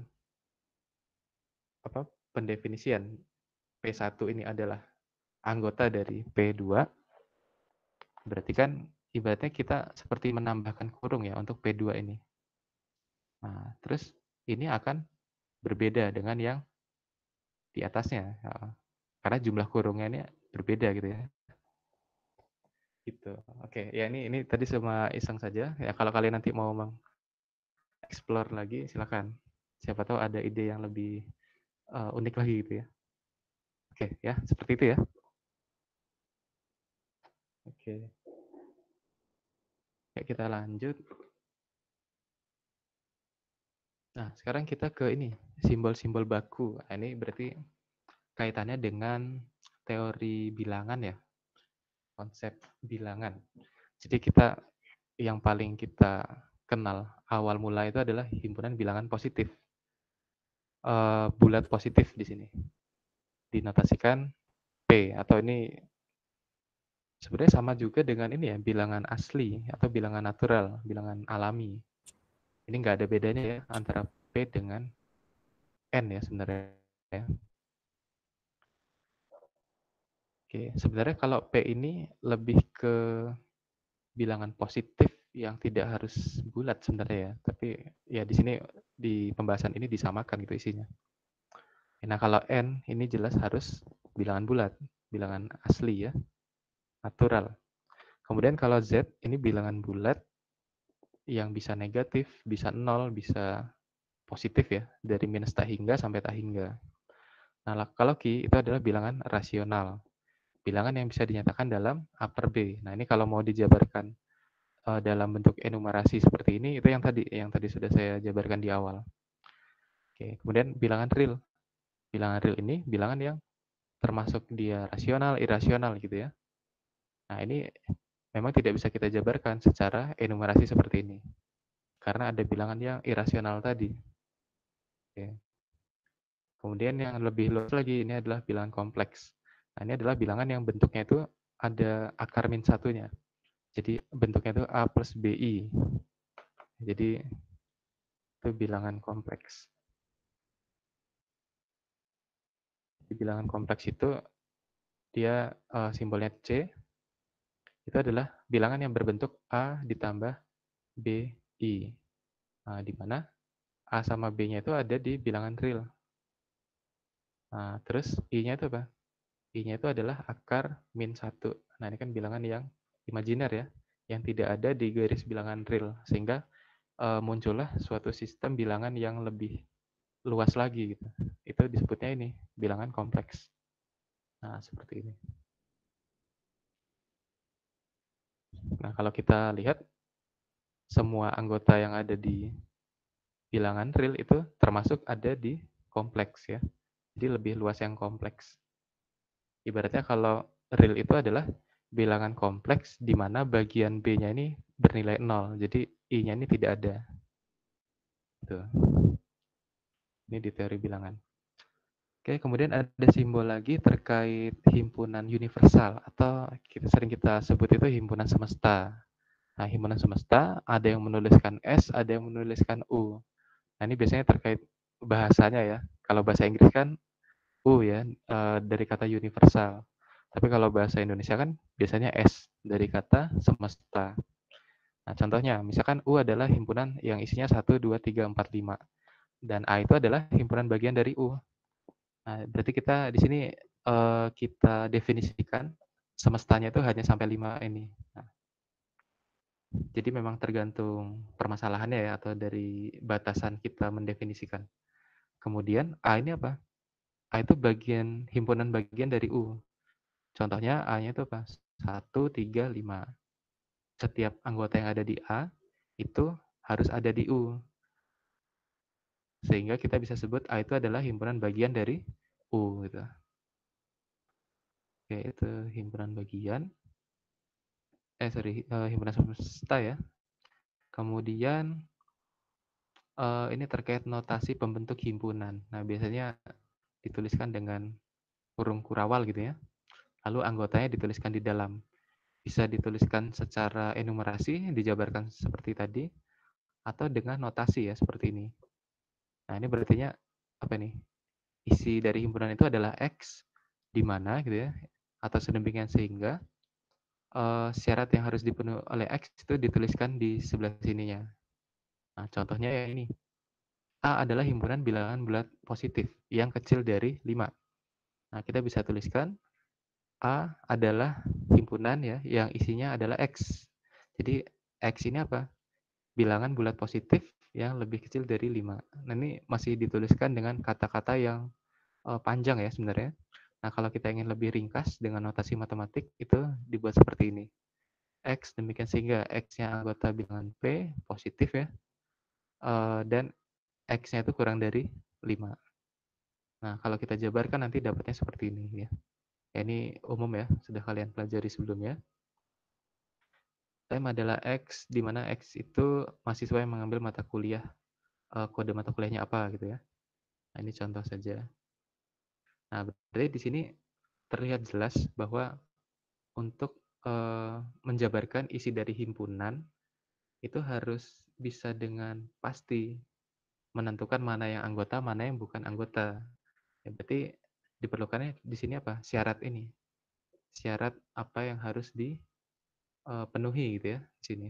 pendefinisian P1 ini adalah anggota dari P2, berarti kan ibaratnya kita seperti menambahkan kurung ya untuk P2 ini. Nah, terus ini akan berbeda dengan yang di atasnya. Karena jumlah kurungnya ini berbeda gitu ya. Gitu. Oke, ya ini tadi cuma iseng saja. Ya kalau kalian nanti mau explore lagi silakan. Siapa tahu ada ide yang lebih unik lagi gitu ya. Oke, ya seperti itu ya. Oke. Ya, kita lanjut. Nah, sekarang kita ke ini, simbol-simbol baku. Nah, ini berarti kaitannya dengan teori bilangan ya. Konsep bilangan. Jadi yang paling kita kenal awal mula itu adalah himpunan bilangan positif. Bulat positif di sini. Dinotasikan P atau ini sebenarnya sama juga dengan ini ya, bilangan asli atau bilangan natural, bilangan alami. Ini nggak ada bedanya ya antara P dengan N ya sebenarnya. Oke, sebenarnya kalau P ini lebih ke bilangan positif yang tidak harus bulat sebenarnya ya. Tapi ya di sini di pembahasan ini disamakan gitu isinya. Nah, kalau N ini jelas harus bilangan bulat, bilangan asli ya, natural. Kemudian kalau Z ini bilangan bulat yang bisa negatif, bisa 0, bisa positif ya, dari minus tak hingga sampai tak hingga. Nah, kalau Q itu adalah bilangan rasional. Bilangan yang bisa dinyatakan dalam upper B. Nah, ini kalau mau dijabarkan dalam bentuk enumerasi seperti ini, itu yang tadi sudah saya jabarkan di awal. Oke, kemudian bilangan real. Bilangan real ini bilangan yang termasuk dia rasional, irasional gitu ya. Nah, ini memang tidak bisa kita jabarkan secara enumerasi seperti ini. Karena ada bilangan yang irasional tadi. Oke. Kemudian yang lebih luas lagi, ini adalah bilangan kompleks. Nah, ini adalah bilangan yang bentuknya itu ada akar min satunya. Jadi bentuknya itu A plus BI. Jadi itu bilangan kompleks. Di bilangan kompleks itu dia simbolnya C. Itu adalah bilangan yang berbentuk A ditambah BI. Nah, di mana A sama B-nya itu ada di bilangan real. Nah, terus I-nya itu apa? I-nya itu adalah akar min 1. Nah, ini kan bilangan yang imajiner ya, yang tidak ada di garis bilangan real. Sehingga muncullah suatu sistem bilangan yang lebih luas lagi gitu. Itu disebutnya ini, bilangan kompleks. Nah, seperti ini. Nah, kalau kita lihat semua anggota yang ada di bilangan real itu termasuk ada di kompleks ya. Jadi lebih luas yang kompleks. Ibaratnya kalau real itu adalah bilangan kompleks di mana bagian B-nya ini bernilai 0. Jadi I-nya ini tidak ada. Tuh. Ini di teori bilangan. Oke, kemudian ada simbol lagi terkait himpunan universal atau sering kita sebut itu himpunan semesta. Nah, himpunan semesta ada yang menuliskan S, ada yang menuliskan U. Nah, ini biasanya terkait bahasanya ya. Kalau bahasa Inggris kan U ya, dari kata universal. Tapi kalau bahasa Indonesia kan biasanya S, dari kata semesta. Nah, contohnya, misalkan U adalah himpunan yang isinya 1, 2, 3, 4, 5. Dan A itu adalah himpunan bagian dari U. Nah, berarti kita di sini kita definisikan semestanya itu hanya sampai 5 ini. Nah, jadi memang tergantung permasalahannya ya, atau dari batasan kita mendefinisikan. Kemudian A ini apa? A itu himpunan bagian dari U. Contohnya A-nya itu apa? 1, 3, 5. Setiap anggota yang ada di A itu harus ada di U. Sehingga kita bisa sebut A itu adalah himpunan bagian dari U gitu. Oke, itu himpunan bagian. Himpunan semesta ya. Kemudian ini terkait notasi pembentuk himpunan. Nah, biasanya dituliskan dengan kurung kurawal gitu ya. Lalu anggotanya dituliskan di dalam. Bisa dituliskan secara enumerasi, dijabarkan seperti tadi, atau dengan notasi ya, seperti ini. Nah, ini berarti apa nih? Isi dari himpunan itu adalah X, di mana gitu ya, atau sedemikian sehingga syarat yang harus dipenuhi oleh X itu dituliskan di sebelah sininya. Nah, contohnya ya ini. A adalah himpunan bilangan bulat positif yang kecil dari 5. Nah, kita bisa tuliskan A adalah himpunan ya yang isinya adalah X. Jadi X ini apa? Bilangan bulat positif yang lebih kecil dari 5. Nah, ini masih dituliskan dengan kata-kata yang panjang ya sebenarnya. Nah, kalau kita ingin lebih ringkas dengan notasi matematik, itu dibuat seperti ini. X, demikian sehingga X-nya anggota bilangan P, positif ya. Dan X-nya itu kurang dari 5. Nah, kalau kita jabarkan nanti dapatnya seperti ini ya. Ini umum ya, sudah kalian pelajari sebelumnya. Time adalah X, di mana X itu mahasiswa yang mengambil mata kuliah, kode mata kuliahnya apa gitu ya. Nah, ini contoh saja. Nah, berarti di sini terlihat jelas bahwa untuk menjabarkan isi dari himpunan, itu harus bisa dengan pasti menentukan mana yang anggota, mana yang bukan anggota. Ya, berarti diperlukannya di sini apa? Syarat ini. Syarat apa yang harus dipenuhi gitu ya di sini.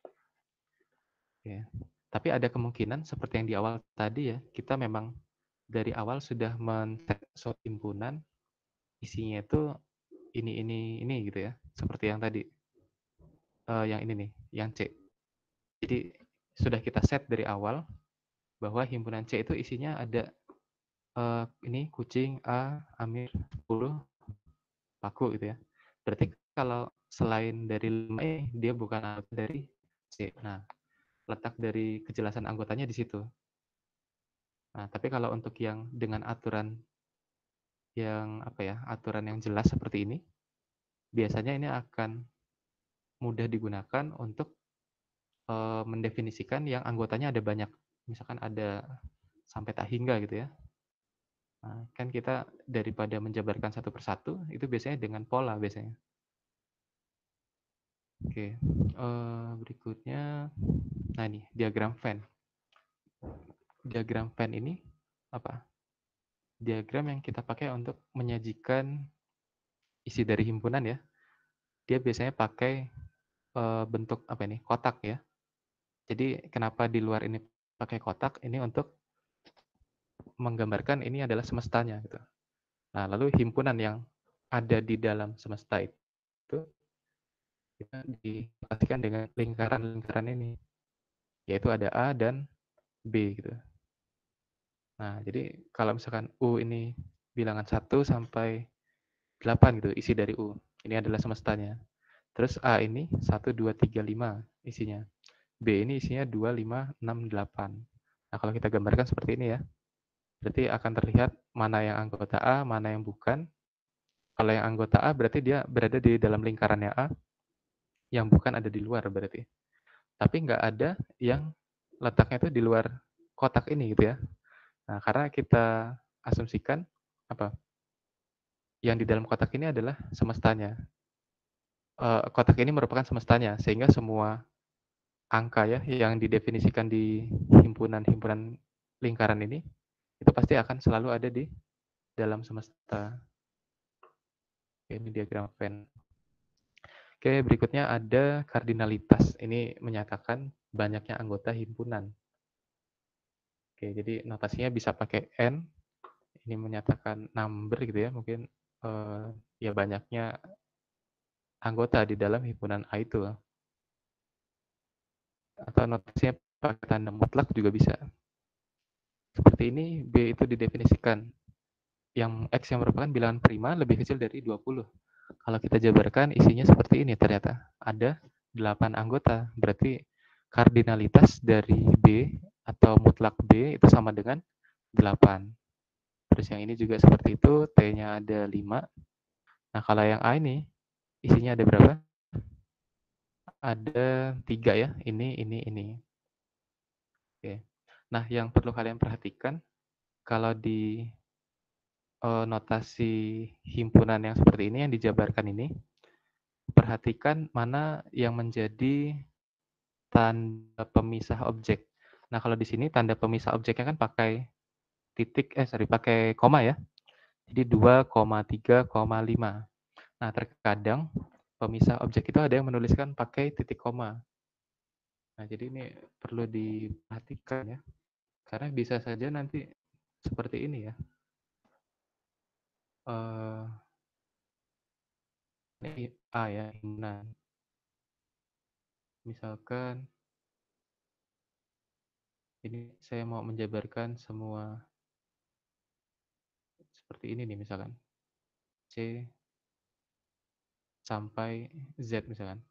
Ya. Tapi ada kemungkinan seperti yang di awal tadi ya, kita memang dari awal sudah men-set suatu himpunan isinya itu ini gitu ya. Seperti yang tadi. Yang ini nih, yang C. Jadi sudah kita set dari awal bahwa himpunan C itu isinya ada ini kucing, A, Amir, 10, Paku gitu ya. Berarti kalau selain dari 5 ini, dia bukan anggota dari C. Nah, letak dari kejelasan anggotanya di situ. Nah, tapi kalau untuk yang dengan aturan yang apa ya, aturan yang jelas seperti ini, biasanya ini akan mudah digunakan untuk mendefinisikan yang anggotanya ada banyak. Misalkan ada sampai tak hingga gitu ya. Nah, kan kita daripada menjabarkan satu persatu, itu biasanya dengan pola biasanya. Oke, berikutnya, nah ini diagram Venn. Diagram Venn ini apa? Diagram yang kita pakai untuk menyajikan isi dari himpunan ya. Dia biasanya pakai bentuk apa ini? Kotak ya. Jadi kenapa di luar ini pakai kotak? Ini untuk menggambarkan ini adalah semestanya gitu. Nah, lalu himpunan yang ada di dalam semesta itu kita dipastikan dengan lingkaran-lingkaran ini, yaitu ada A dan B gitu. Nah, jadi kalau misalkan U ini bilangan 1 sampai 8 gitu, isi dari U. Ini adalah semestanya. Terus A ini 1, 2, 3, 5 isinya. B ini isinya 2, 5, 6, 8. Nah, kalau kita gambarkan seperti ini ya, berarti akan terlihat mana yang anggota A, mana yang bukan. Kalau yang anggota A berarti dia berada di dalam lingkarannya A, yang bukan ada di luar berarti. Tapi nggak ada yang letaknya itu di luar kotak ini gitu ya. Nah, karena kita asumsikan apa? Yang di dalam kotak ini adalah semestanya. Kotak ini merupakan semestanya, sehingga semua angka ya yang didefinisikan di himpunan-himpunan lingkaran ini, itu pasti akan selalu ada di dalam semesta. Ini diagram Venn. Oke, berikutnya ada kardinalitas. Ini menyatakan banyaknya anggota himpunan. Oke, jadi notasinya bisa pakai N, ini menyatakan number gitu ya, mungkin ya banyaknya anggota di dalam himpunan A itu. Atau notasinya pakai tanda mutlak juga bisa. Seperti ini, B itu didefinisikan. Yang X yang merupakan bilangan prima lebih kecil dari 20. Kalau kita jabarkan, isinya seperti ini ternyata. Ada 8 anggota. Berarti kardinalitas dari B atau mutlak B itu sama dengan 8. Terus yang ini juga seperti itu, T-nya ada 5. Nah, kalau yang A ini, isinya ada berapa? Ada 3 ya, ini. Oke. Nah, yang perlu kalian perhatikan, kalau di notasi himpunan yang seperti ini, yang dijabarkan ini, perhatikan mana yang menjadi tanda pemisah objek. Nah, kalau di sini tanda pemisah objeknya kan pakai pakai koma ya. Jadi 2,3,5. Nah, terkadang pemisah objek itu ada yang menuliskan pakai titik koma. Nah, jadi ini perlu diperhatikan ya. Karena bisa saja nanti seperti ini ya. Ini A ya, himpunan. Misalkan ini saya mau menjabarkan semua seperti ini nih misalkan. C sampai Z misalkan.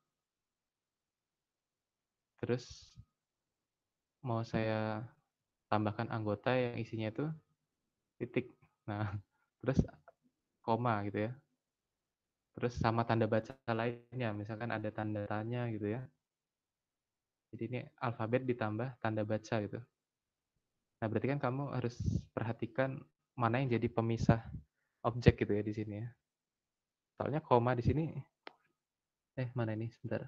Terus mau saya tambahkan anggota yang isinya itu titik. Nah, terus koma gitu ya. Terus sama tanda baca lainnya, misalkan ada tanda tanya gitu ya. Jadi ini alfabet ditambah tanda baca gitu. Nah, berarti kan kamu harus perhatikan mana yang jadi pemisah objek gitu ya di sini ya. Soalnya koma di sini, mana ini sebentar.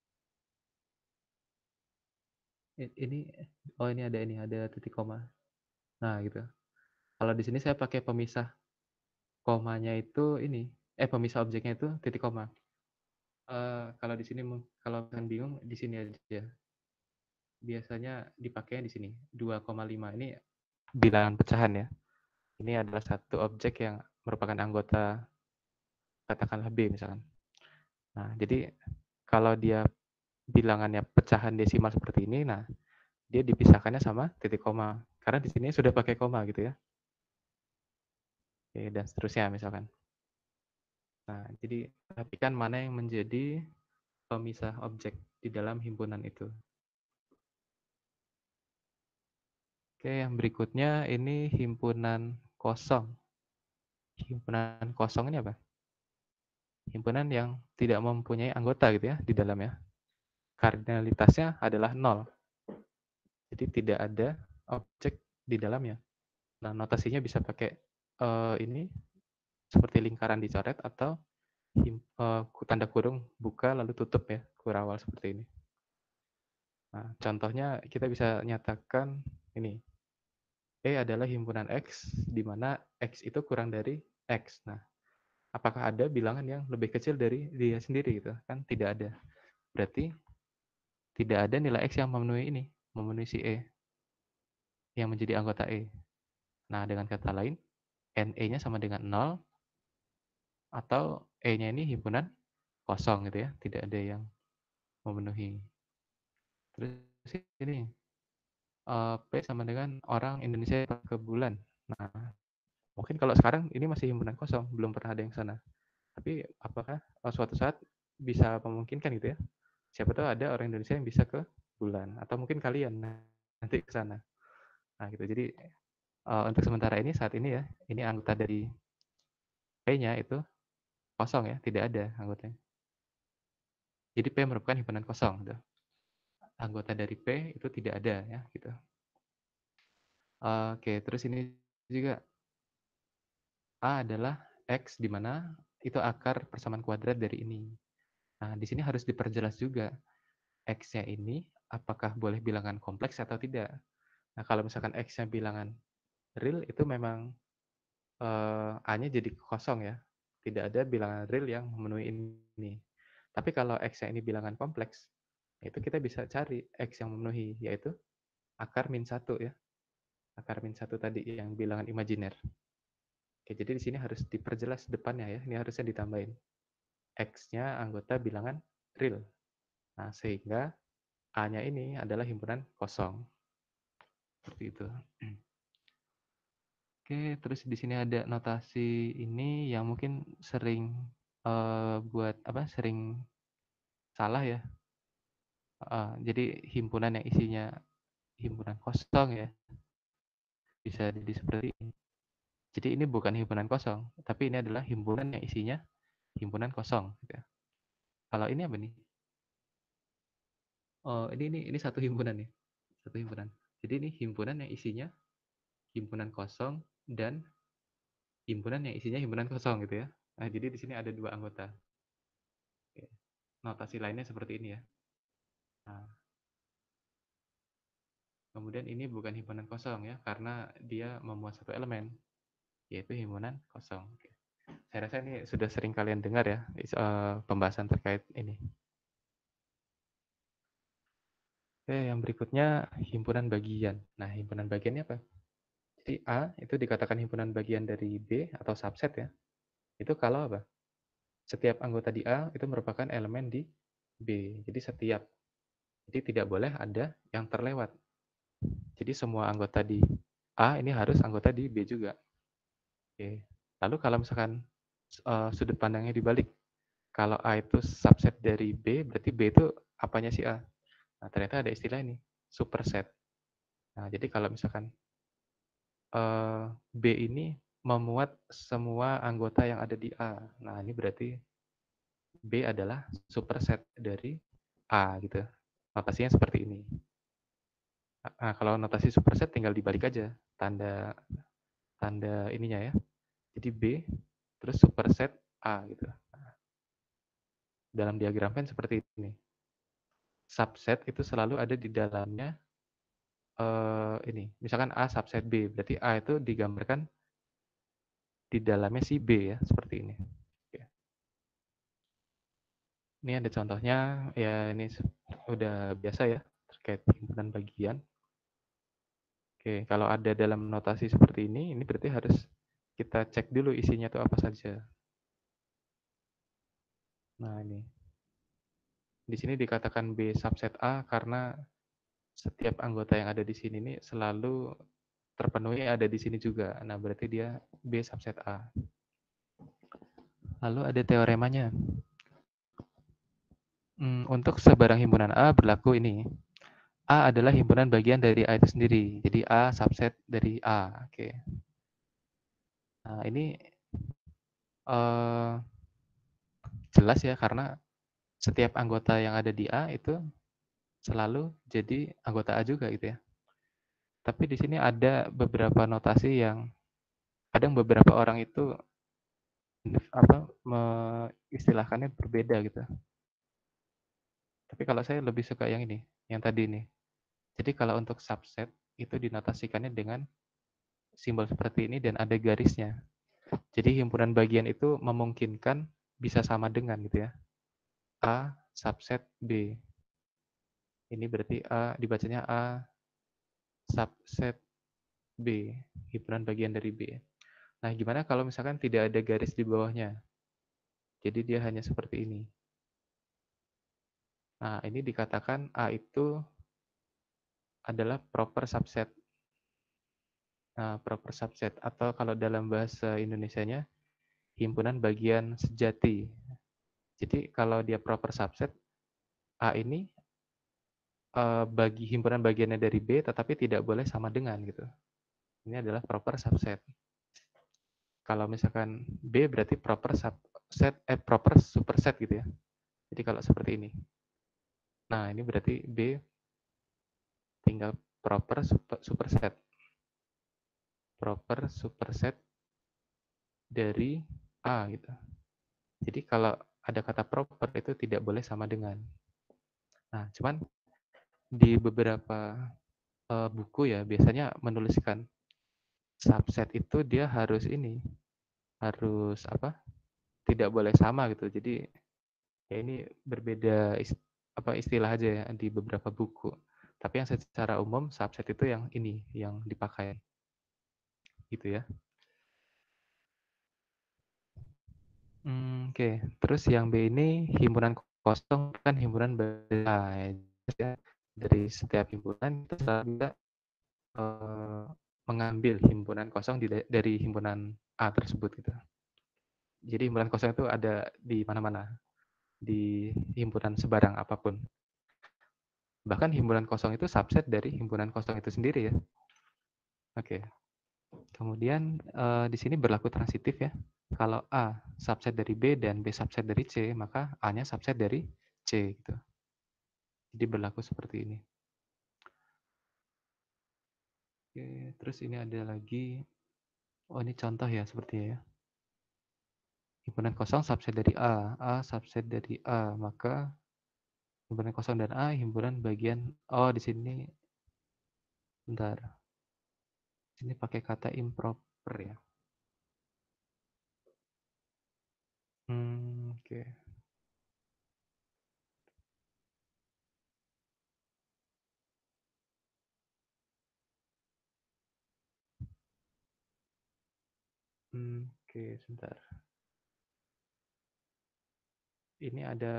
Ini, ini ada titik koma. Nah gitu. Kalau di sini saya pakai pemisah komanya itu ini, pemisah objeknya itu titik koma. Kalau di sini, kalau kalian bingung, di sini aja. Biasanya dipakai di sini, 2,5. Ini bilangan pecahan ya. Ini adalah satu objek yang merupakan anggota, katakanlah B misalkan. Nah, jadi kalau dia bilangannya pecahan desimal seperti ini, nah dia dipisahkannya sama titik koma. Karena di sini sudah pakai koma gitu ya. Oke, dan seterusnya misalkan. Nah, jadi perhatikan mana yang menjadi pemisah objek di dalam himpunan itu. Oke, yang berikutnya ini himpunan kosong. Himpunan kosong ini apa? Himpunan yang tidak mempunyai anggota gitu ya di dalamnya. Kardinalitasnya adalah 0. Jadi tidak ada objek di dalamnya. Nah, notasinya bisa pakai ini seperti lingkaran dicoret atau tanda kurung buka lalu tutup ya, kurawal seperti ini. Nah, contohnya kita bisa nyatakan ini. E adalah himpunan X, di mana X itu kurang dari X. Nah, apakah ada bilangan yang lebih kecil dari dia sendiri gitu? Kan tidak ada. Berarti tidak ada nilai X yang memenuhi si E, yang menjadi anggota E. Nah, dengan kata lain, NE-nya sama dengan 0, atau E-nya ini himpunan kosong gitu ya, tidak ada yang memenuhi. Terus ini, P sama dengan orang Indonesia ke bulan. Nah, mungkin kalau sekarang ini masih himpunan kosong, belum pernah ada yang sana. Tapi apakah suatu saat bisa memungkinkan gitu ya? Siapa tahu ada orang Indonesia yang bisa ke bulan, atau mungkin kalian nanti ke sana. Nah, gitu. Jadi untuk sementara ini, saat ini ya, ini anggota dari P-nya itu kosong ya, tidak ada anggotanya. Jadi P merupakan himpunan kosong. Gitu. Anggota dari P itu tidak ada ya, gitu. Oke, terus ini juga A adalah X, di mana itu akar persamaan kuadrat dari ini. Nah, di sini harus diperjelas juga. X-nya ini apakah boleh bilangan kompleks atau tidak. Nah, kalau misalkan X-nya bilangan real, itu memang A-nya jadi kosong ya. Tidak ada bilangan real yang memenuhi ini. Tapi kalau X-nya ini bilangan kompleks, itu kita bisa cari X yang memenuhi, yaitu akar min 1 ya. akar min 1 tadi yang bilangan imajiner. Oke, jadi di sini harus diperjelas depannya ya. Ini harusnya ditambahin. X-nya anggota bilangan real. Nah, sehingga A-nya ini adalah himpunan kosong. Seperti itu. Oke, terus di sini ada notasi ini yang mungkin sering sering salah ya. Jadi himpunan yang isinya himpunan kosong ya. Bisa jadi seperti ini. Jadi ini bukan himpunan kosong, tapi ini adalah himpunan yang isinya himpunan kosong. Gitu. Kalau ini apa nih? Oh, ini satu himpunan nih, satu himpunan. Jadi ini himpunan yang isinya himpunan kosong dan himpunan yang isinya himpunan kosong gitu ya. Nah, jadi di sini ada dua anggota. Oke. Notasi lainnya seperti ini ya. Nah, kemudian ini bukan himpunan kosong ya, karena dia memuat satu elemen, yaitu himpunan kosong. Oke. Saya rasa ini sudah sering kalian dengar ya, pembahasan terkait ini. Oke, yang berikutnya himpunan bagian. Nah, himpunan bagiannya apa? Jadi A itu dikatakan himpunan bagian dari B atau subset ya. Itu kalau apa? Setiap anggota di A itu merupakan elemen di B. Jadi setiap. Jadi tidak boleh ada yang terlewat. Jadi semua anggota di A ini harus anggota di B juga. Oke. Lalu kalau misalkan sudut pandangnya dibalik. Kalau A itu subset dari B, berarti B itu apanya sih A? Nah, ternyata ada istilah ini, superset. Nah, jadi kalau misalkan B ini memuat semua anggota yang ada di A. Nah, ini berarti B adalah superset dari A gitu. Notasinya seperti ini. Nah, kalau notasi superset tinggal dibalik aja tanda ininya ya. Jadi B terus superset A gitu. Dalam diagram Venn seperti ini. Subset itu selalu ada di dalamnya ini. Misalkan A subset B, berarti A itu digambarkan di dalamnya si B ya, seperti ini. Oke. Ini ada contohnya, ya ini udah biasa ya, terkait himpunan bagian. Oke, kalau ada dalam notasi seperti ini berarti harus kita cek dulu isinya itu apa saja. Nah, ini. Di sini dikatakan B subset A karena setiap anggota yang ada di sini ini selalu terpenuhi ada di sini juga. Nah, berarti dia B subset A. Lalu ada teoremanya. Untuk sebarang himpunan A berlaku ini. A adalah himpunan bagian dari A itu sendiri. Jadi A subset dari A. Oke. Nah, ini jelas ya karena setiap anggota yang ada di A itu selalu jadi anggota A juga gitu ya. Tapi di sini ada beberapa notasi yang kadang beberapa orang itu mengistilahkannya berbeda gitu. Tapi kalau saya lebih suka yang ini, yang tadi nih. Jadi kalau untuk subset itu dinotasikannya dengan simbol seperti ini dan ada garisnya. Jadi himpunan bagian itu memungkinkan bisa sama dengan gitu ya. A subset B. Ini berarti A dibacanya A subset B, himpunan bagian dari B. Nah, gimana kalau misalkan tidak ada garis di bawahnya? Jadi dia hanya seperti ini. Nah, ini dikatakan A itu adalah proper subset. Nah, proper subset atau kalau dalam bahasa Indonesianya himpunan bagian sejati. Jadi kalau dia proper subset, A ini bagi himpunan bagiannya dari B tetapi tidak boleh sama dengan gitu. Ini adalah proper subset. Kalau misalkan B berarti proper subset proper superset gitu ya. Jadi kalau seperti ini. Nah, ini berarti B tinggal proper superset. Proper superset dari A gitu. Jadi kalau ada kata proper itu tidak boleh sama dengan. Nah, cuman di beberapa buku ya biasanya menuliskan subset itu dia harus harus tidak boleh sama gitu. Jadi ya ini berbeda istilah aja ya di beberapa buku. Tapi yang secara umum subset itu yang ini yang dipakai. Gitu ya. Oke. Terus yang B ini himpunan kosong kan himpunan ya. Dari setiap himpunan kita bisa mengambil himpunan kosong dari himpunan A tersebut gitu. Jadi himpunan kosong itu ada di mana-mana, di himpunan sebarang apapun. Bahkan himpunan kosong itu subset dari himpunan kosong itu sendiri ya. Oke. Kemudian di sini berlaku transitif ya. Kalau A subset dari B dan B subset dari C, maka A-nya subset dari C gitu. Jadi berlaku seperti ini. Oke, terus ini ada lagi, oh ini contoh ya sepertinya ya. Himpunan kosong subset dari A subset dari A, maka himpunan kosong dan A himpunan bagian, oh di sini, bentar. Di sini pakai kata improper ya. Oke. Oke, sebentar. Ini ada,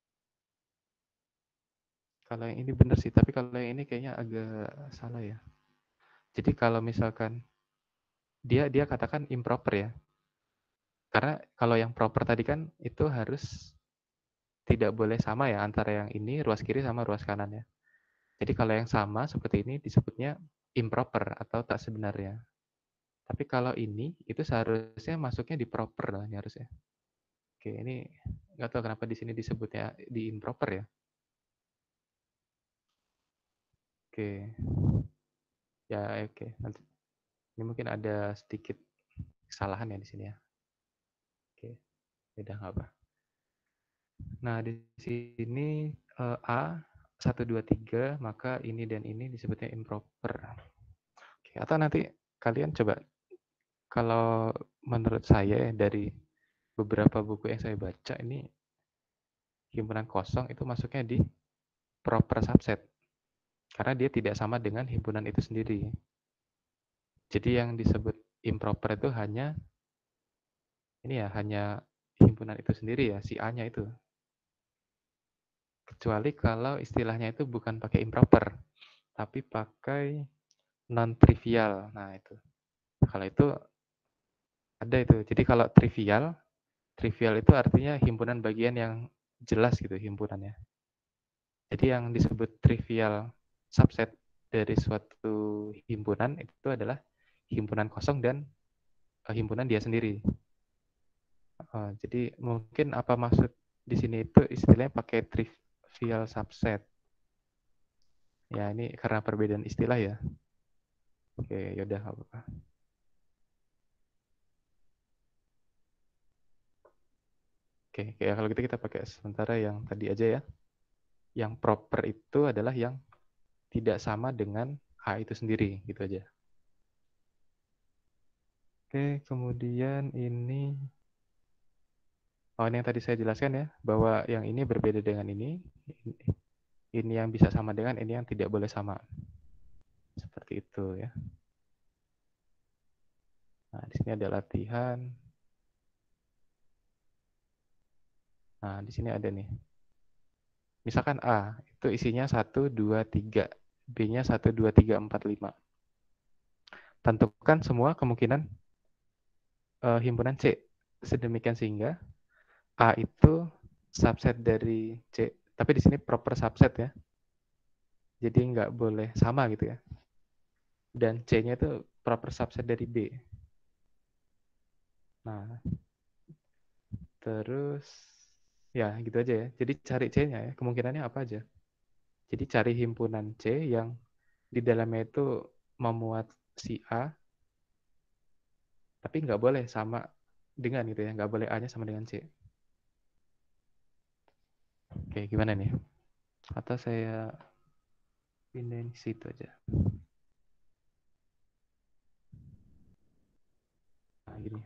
kalau yang ini benar sih, tapi kalau yang ini kayaknya agak salah ya. Jadi kalau misalkan dia katakan improper ya. Karena kalau yang proper tadi kan itu harus tidak boleh sama ya antara yang ini ruas kiri sama ruas kanan ya. Jadi kalau yang sama seperti ini disebutnya improper atau tak sebenarnya. Tapi kalau ini itu seharusnya masuknya di proper lah ini harusnya. Oke, ini nggak tahu kenapa di sini disebutnya di improper ya. Oke. Ya, oke. Nanti ini mungkin ada sedikit kesalahan ya di sini ya. Oke. Udah nggak apa. Nah, di sini A 1 2 3, maka ini dan ini disebutnya improper. Oke, atau nanti kalian coba, kalau menurut saya dari beberapa buku yang saya baca ini himpunan kosong itu masuknya di proper subset. Karena dia tidak sama dengan himpunan itu sendiri. Jadi yang disebut improper itu hanya ini ya, hanya himpunan itu sendiri ya, si A-nya itu. Kecuali kalau istilahnya itu bukan pakai improper, tapi pakai non-trivial. Nah, itu. Kalau itu ada itu. Jadi kalau trivial itu artinya himpunan bagian yang jelas gitu himpunannya. Jadi yang disebut trivial subset dari suatu himpunan itu adalah himpunan kosong dan himpunan dia sendiri. Jadi mungkin apa maksud di sini itu istilahnya pakai trivial subset. Ya ini karena perbedaan istilah ya. Oke, yaudah nggak apa-apa. Oke, kayak kalau gitu kita pakai sementara yang tadi aja ya. Yang proper itu adalah yang tidak sama dengan A itu sendiri, gitu aja. Oke, kemudian ini, oh ini yang tadi saya jelaskan ya, bahwa yang ini berbeda dengan ini yang bisa sama dengan ini yang tidak boleh sama. Seperti itu ya. Nah, di sini ada latihan. Nah, di sini ada nih. Misalkan A, itu isinya 1, 2, 3. B-nya 1, 2, 3, 4, 5. Tentukan semua kemungkinan himpunan C. Sedemikian sehingga A itu subset dari C. Tapi di sini proper subset ya. Jadi nggak boleh sama gitu ya. Dan C-nya itu proper subset dari B. Nah, terus ya gitu aja ya. Jadi cari C-nya ya. Kemungkinannya apa aja. Jadi cari himpunan C yang di dalamnya itu memuat si A, tapi nggak boleh sama dengan gitu ya. Nggak boleh A-nya sama dengan C. Oke, gimana nih? Atau saya pindahin situ aja. Nah, gini.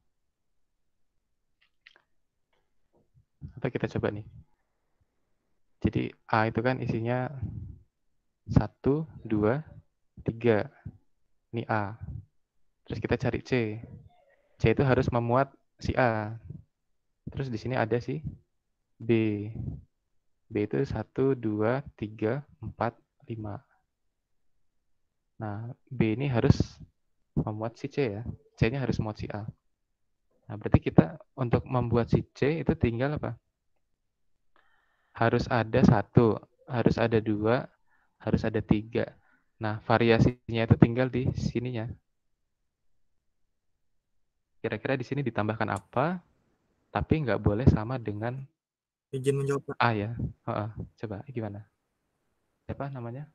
Atau kita coba nih. Jadi A itu kan isinya 1, 2, 3. Ini A. Terus kita cari C. C itu harus memuat si A. Terus di sini ada si B. B itu 1, 2, 3, 4, 5. Nah, B ini harus memuat si C ya. C-nya harus memuat si A. Nah, berarti kita untuk membuat si C itu tinggal apa? Harus ada 1, harus ada 2, harus ada 3. Nah, variasinya itu tinggal di sininya. Kira-kira di sini ditambahkan apa, tapi nggak boleh sama dengan Izin menjawab, Pak. A ya. Coba gimana? Siapa namanya?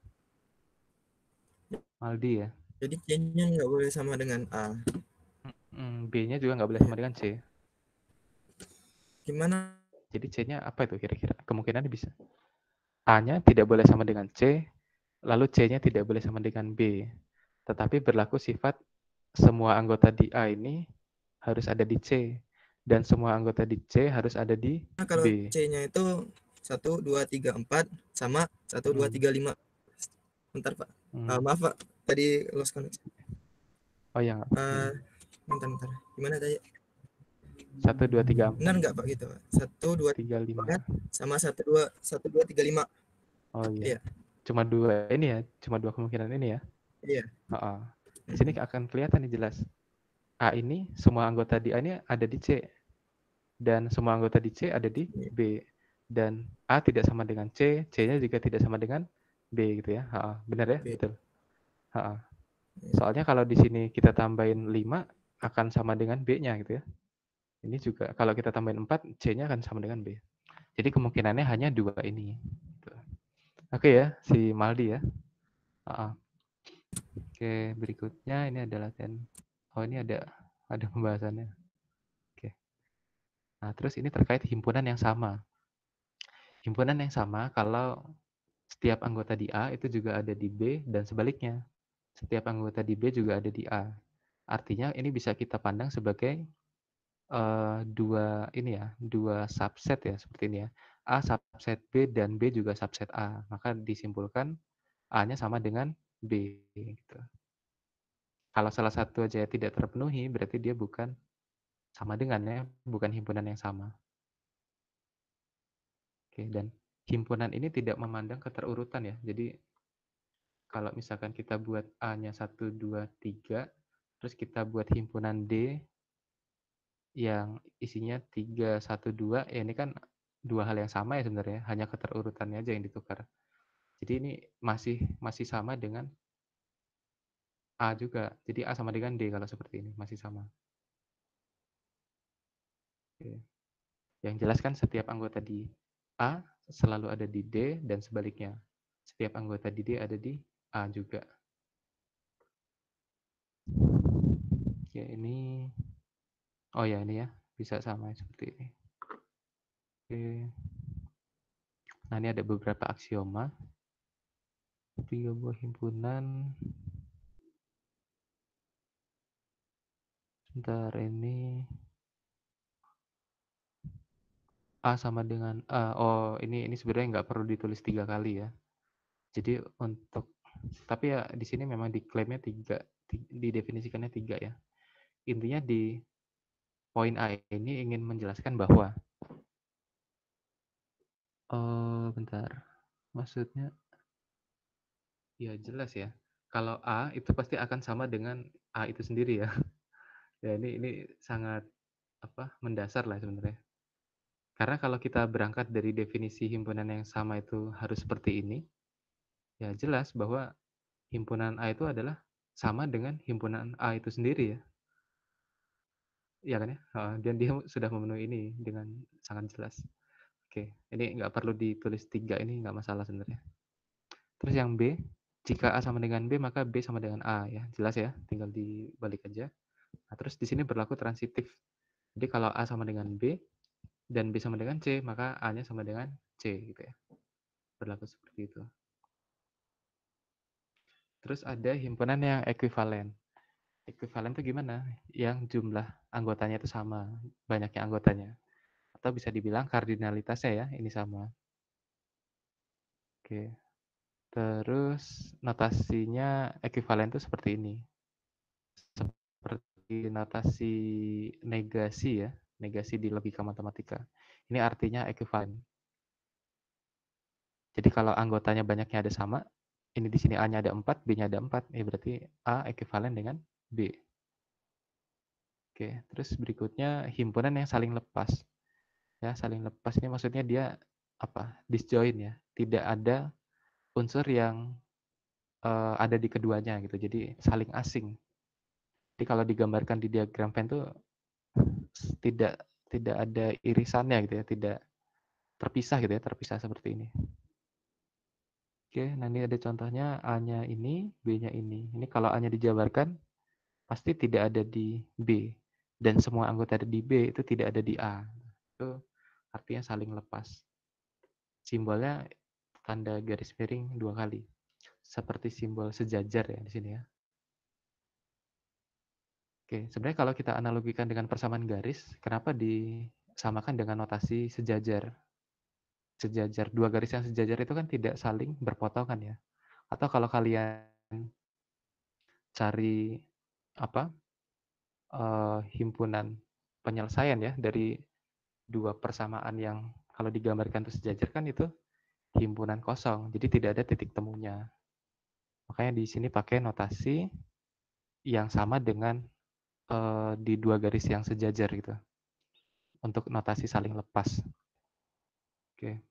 Maldi ya. Jadi C-nya nggak boleh sama dengan A. B-nya juga nggak boleh sama dengan C. Gimana? Jadi C-nya apa itu kira-kira? Kemungkinan bisa. A-nya tidak boleh sama dengan C, lalu C-nya tidak boleh sama dengan B. Tetapi berlaku sifat semua anggota di A ini harus ada di C. Dan semua anggota di C harus ada di Kalau B. C-nya itu 1, 2, 3, 4 sama 1, 2, 3, 5. Bentar, Pak. Maaf, Pak. Tadi lost connection. Oh ya. Bentar. Gimana tadi? 1, 2, 3, 4. Benar nggak, Pak, gitu, Pak? 1, 2, 3, 5. 4 sama 1, 2, 3, 5. Oh iya. Iya. Cuma dua ini ya, cuma dua kemungkinan ini ya. Iya. Di sini akan kelihatan nih jelas. A ini, semua anggota di A ini ada di C. Dan semua anggota di C ada di B. Dan A tidak sama dengan C, C-nya juga tidak sama dengan B gitu ya. Benar ya? B. Betul. Soalnya kalau di sini kita tambahin 5 akan sama dengan B-nya gitu ya. Ini juga kalau kita tambahin 4, C-nya akan sama dengan B. Jadi kemungkinannya hanya dua ini. Gitu. Oke ya, si Maldi ya. Oke, berikutnya ini ada latihan. Oh, ini ada pembahasannya. Oke. Nah, terus ini terkait himpunan yang sama. Himpunan yang sama kalau setiap anggota di A itu juga ada di B dan sebaliknya. Setiap anggota di B juga ada di A. Artinya ini bisa kita pandang sebagai dua subset ya seperti ini ya. A subset B dan B juga subset A. Maka disimpulkan A-nya sama dengan B gitu. Kalau salah satu aja tidak terpenuhi berarti dia bukan sama dengan ya, bukan himpunan yang sama. Oke, dan himpunan ini tidak memandang keterurutan ya. Jadi kalau misalkan kita buat A-nya 1, 2, 3, terus kita buat himpunan D yang isinya 3, 1, 2, ya ini kan dua hal yang sama ya sebenarnya, hanya keterurutannya aja yang ditukar. Jadi ini masih sama dengan A juga. Jadi A sama dengan D kalau seperti ini, masih sama. Oke. Yang jelas kan setiap anggota di A selalu ada di D dan sebaliknya. Setiap anggota di D ada di A juga. Oke, ini oh ya ini ya, bisa sama seperti ini. Oke. Nah, ini ada beberapa aksioma. 3 buah himpunan. Sebentar, ini A sama dengan A. Oh, ini sebenarnya nggak perlu ditulis 3 kali ya. Jadi tapi ya di sini memang diklaimnya 3, didefinisikannya 3 ya. Intinya di poin A ini ingin menjelaskan bahwa bentar. Maksudnya ya jelas ya. Kalau A itu pasti akan sama dengan A itu sendiri ya. Ya ini sangat mendasar lah sebenarnya. Karena kalau kita berangkat dari definisi himpunan yang sama itu harus seperti ini, ya jelas bahwa himpunan A itu adalah sama dengan himpunan A itu sendiri ya. Iya kan ya? Dan dia sudah memenuhi ini dengan sangat jelas. Oke, ini nggak perlu ditulis 3, ini nggak masalah sebenarnya. Terus yang B, jika A sama dengan B, maka B sama dengan A ya. Jelas ya, tinggal dibalik aja. Nah, terus di sini berlaku transitif. Jadi kalau A sama dengan B dan B sama dengan C, maka A-nya sama dengan C gitu ya. Berlaku seperti itu. Terus ada himpunan yang ekuivalen. Ekuivalen itu gimana? Yang jumlah anggotanya itu sama, banyaknya anggotanya. Atau bisa dibilang kardinalitasnya ya, ini sama. Oke. Terus notasinya ekuivalen itu seperti ini. Seperti notasi negasi ya, negasi di logika matematika. Ini artinya ekuivalen. Jadi kalau anggotanya banyaknya ada sama, ini di sini A-nya ada 4, B-nya ada 4, ya berarti A ekuivalen dengan B. Oke, terus berikutnya himpunan yang saling lepas. Ya, saling lepas ini maksudnya dia apa? Disjoint ya. Tidak ada unsur yang ada di keduanya gitu. Jadi saling asing. Jadi kalau digambarkan di diagram Venn tuh tidak ada irisannya gitu ya, tidak terpisah gitu ya, terpisah seperti ini. Oke, nah ini ada contohnya A-nya ini, B-nya ini. Ini kalau A-nya dijabarkan pasti tidak ada di B dan semua anggota ada di B itu tidak ada di A. Itu artinya saling lepas. Simbolnya tanda garis miring 2 kali. Seperti simbol sejajar ya di sini ya. Oke, sebenarnya kalau kita analogikan dengan persamaan garis, kenapa disamakan dengan notasi sejajar? Sejajar, 2 garis yang sejajar itu kan tidak saling berpotongan ya. Atau kalau kalian cari apa himpunan penyelesaian ya dari 2 persamaan yang kalau digambarkan itu sejajar kan itu himpunan kosong, jadi tidak ada titik temunya. Makanya di sini pakai notasi yang sama dengan di 2 garis yang sejajar gitu. Untuk notasi saling lepas. Oke.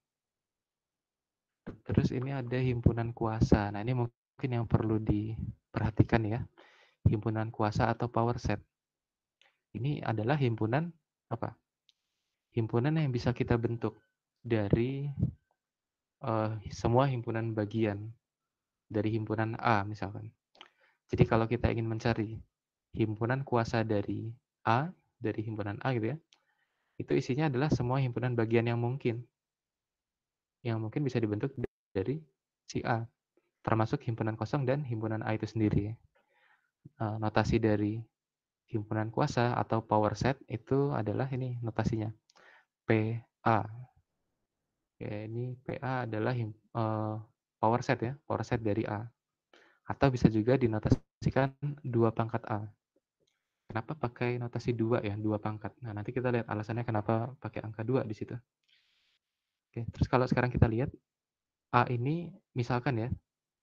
Terus ini ada himpunan kuasa. Nah, ini mungkin yang perlu diperhatikan ya. Himpunan kuasa atau power set. Ini adalah himpunan apa? Himpunan yang bisa kita bentuk dari semua himpunan bagian dari himpunan A misalkan. Jadi kalau kita ingin mencari himpunan kuasa dari A, dari himpunan A gitu ya, itu isinya adalah semua himpunan bagian yang mungkin bisa dibentuk dari si A, termasuk himpunan kosong dan himpunan A itu sendiri. Notasi dari himpunan kuasa atau power set itu adalah ini notasinya, PA. Oke, ini PA adalah power set ya, power set dari A. Atau bisa juga dinotasikan 2 pangkat A. Kenapa pakai notasi 2 ya, 2 pangkat? Nah, nanti kita lihat alasannya kenapa pakai angka 2 di situ. Oke, terus kalau sekarang kita lihat A ini misalkan ya,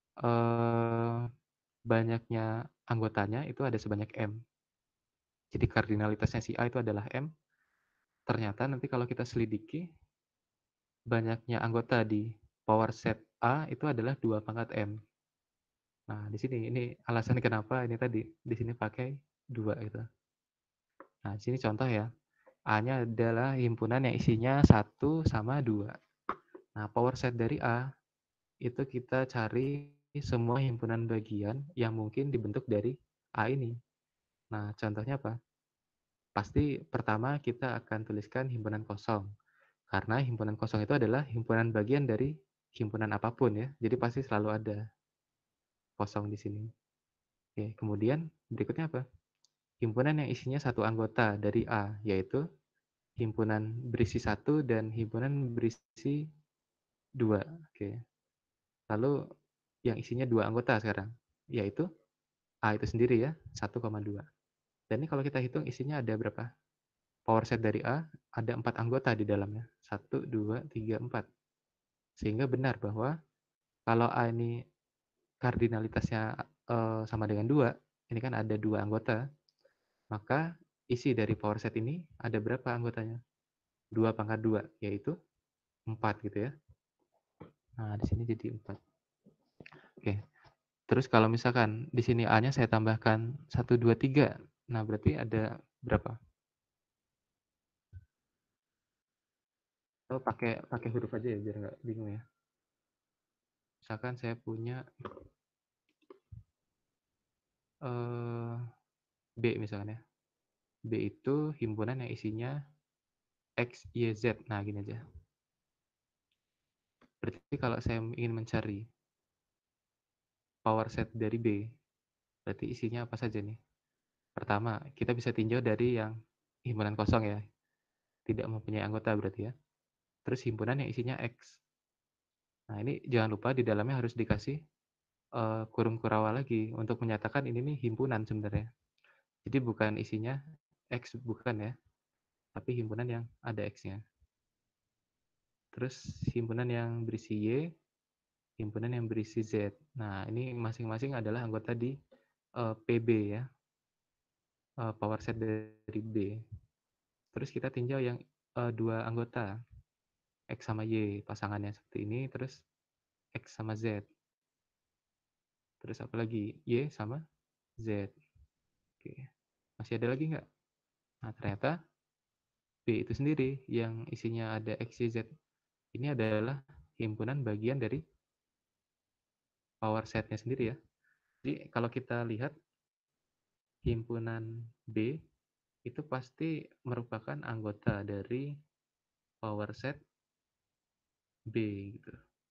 banyaknya anggotanya itu ada sebanyak M. Jadi kardinalitasnya si A itu adalah M. Ternyata nanti kalau kita selidiki, banyaknya anggota di power set A itu adalah 2 pangkat M. Nah, di sini ini alasan kenapa ini tadi di sini pakai 2 gitu. Nah, di sini contoh ya. A-nya adalah himpunan yang isinya 1 sama 2. Nah, power set dari A itu kita cari semua himpunan bagian yang mungkin dibentuk dari A ini. Nah, contohnya apa? Pasti pertama kita akan tuliskan himpunan kosong. Karena himpunan kosong itu adalah himpunan bagian dari himpunan apapun ya. Jadi pasti selalu ada kosong di sini. Oke, kemudian berikutnya apa? Himpunan yang isinya 1 anggota dari A, yaitu himpunan berisi 1 dan himpunan berisi 2. Oke. Lalu yang isinya 2 anggota sekarang, yaitu A itu sendiri ya, 1,2. Dan ini kalau kita hitung isinya ada berapa? Power set dari A ada 4 anggota di dalamnya. 1, 2, 3, 4. Sehingga benar bahwa kalau A ini kardinalitasnya sama dengan 2, ini kan ada 2 anggota, maka isi dari power set ini ada berapa anggotanya? 2 pangkat 2, yaitu 4 gitu ya. Nah, di sini jadi 4. Oke. Terus kalau misalkan di sini A-nya saya tambahkan 1, 2, 3. Nah, berarti ada berapa? Oh, pakai huruf aja ya biar nggak bingung ya. Misalkan saya punya B misalkan ya. B itu himpunan yang isinya X, Y, Z. Nah, gini aja. Berarti kalau saya ingin mencari power set dari B, berarti isinya apa saja nih? Pertama, kita bisa tinjau dari yang himpunan kosong ya. Tidak mempunyai anggota berarti ya. Terus himpunan yang isinya X. Nah, ini jangan lupa di dalamnya harus dikasih kurung kurawa lagi untuk menyatakan ini nih himpunan sebenarnya. Jadi bukan isinya X, bukan ya, tapi himpunan yang ada X-nya. Terus himpunan yang berisi Y, himpunan yang berisi Z. Nah, ini masing-masing adalah anggota di PB ya, power set dari B. Terus kita tinjau yang dua anggota, X sama Y, pasangannya seperti ini, terus X sama Z. Terus apa lagi? Y sama Z. Oke. Masih ada lagi nggak? Nah, ternyata B itu sendiri yang isinya ada X, Y, Z. Ini adalah himpunan bagian dari power set-nya sendiri ya. Jadi kalau kita lihat himpunan B itu pasti merupakan anggota dari power set B gitu.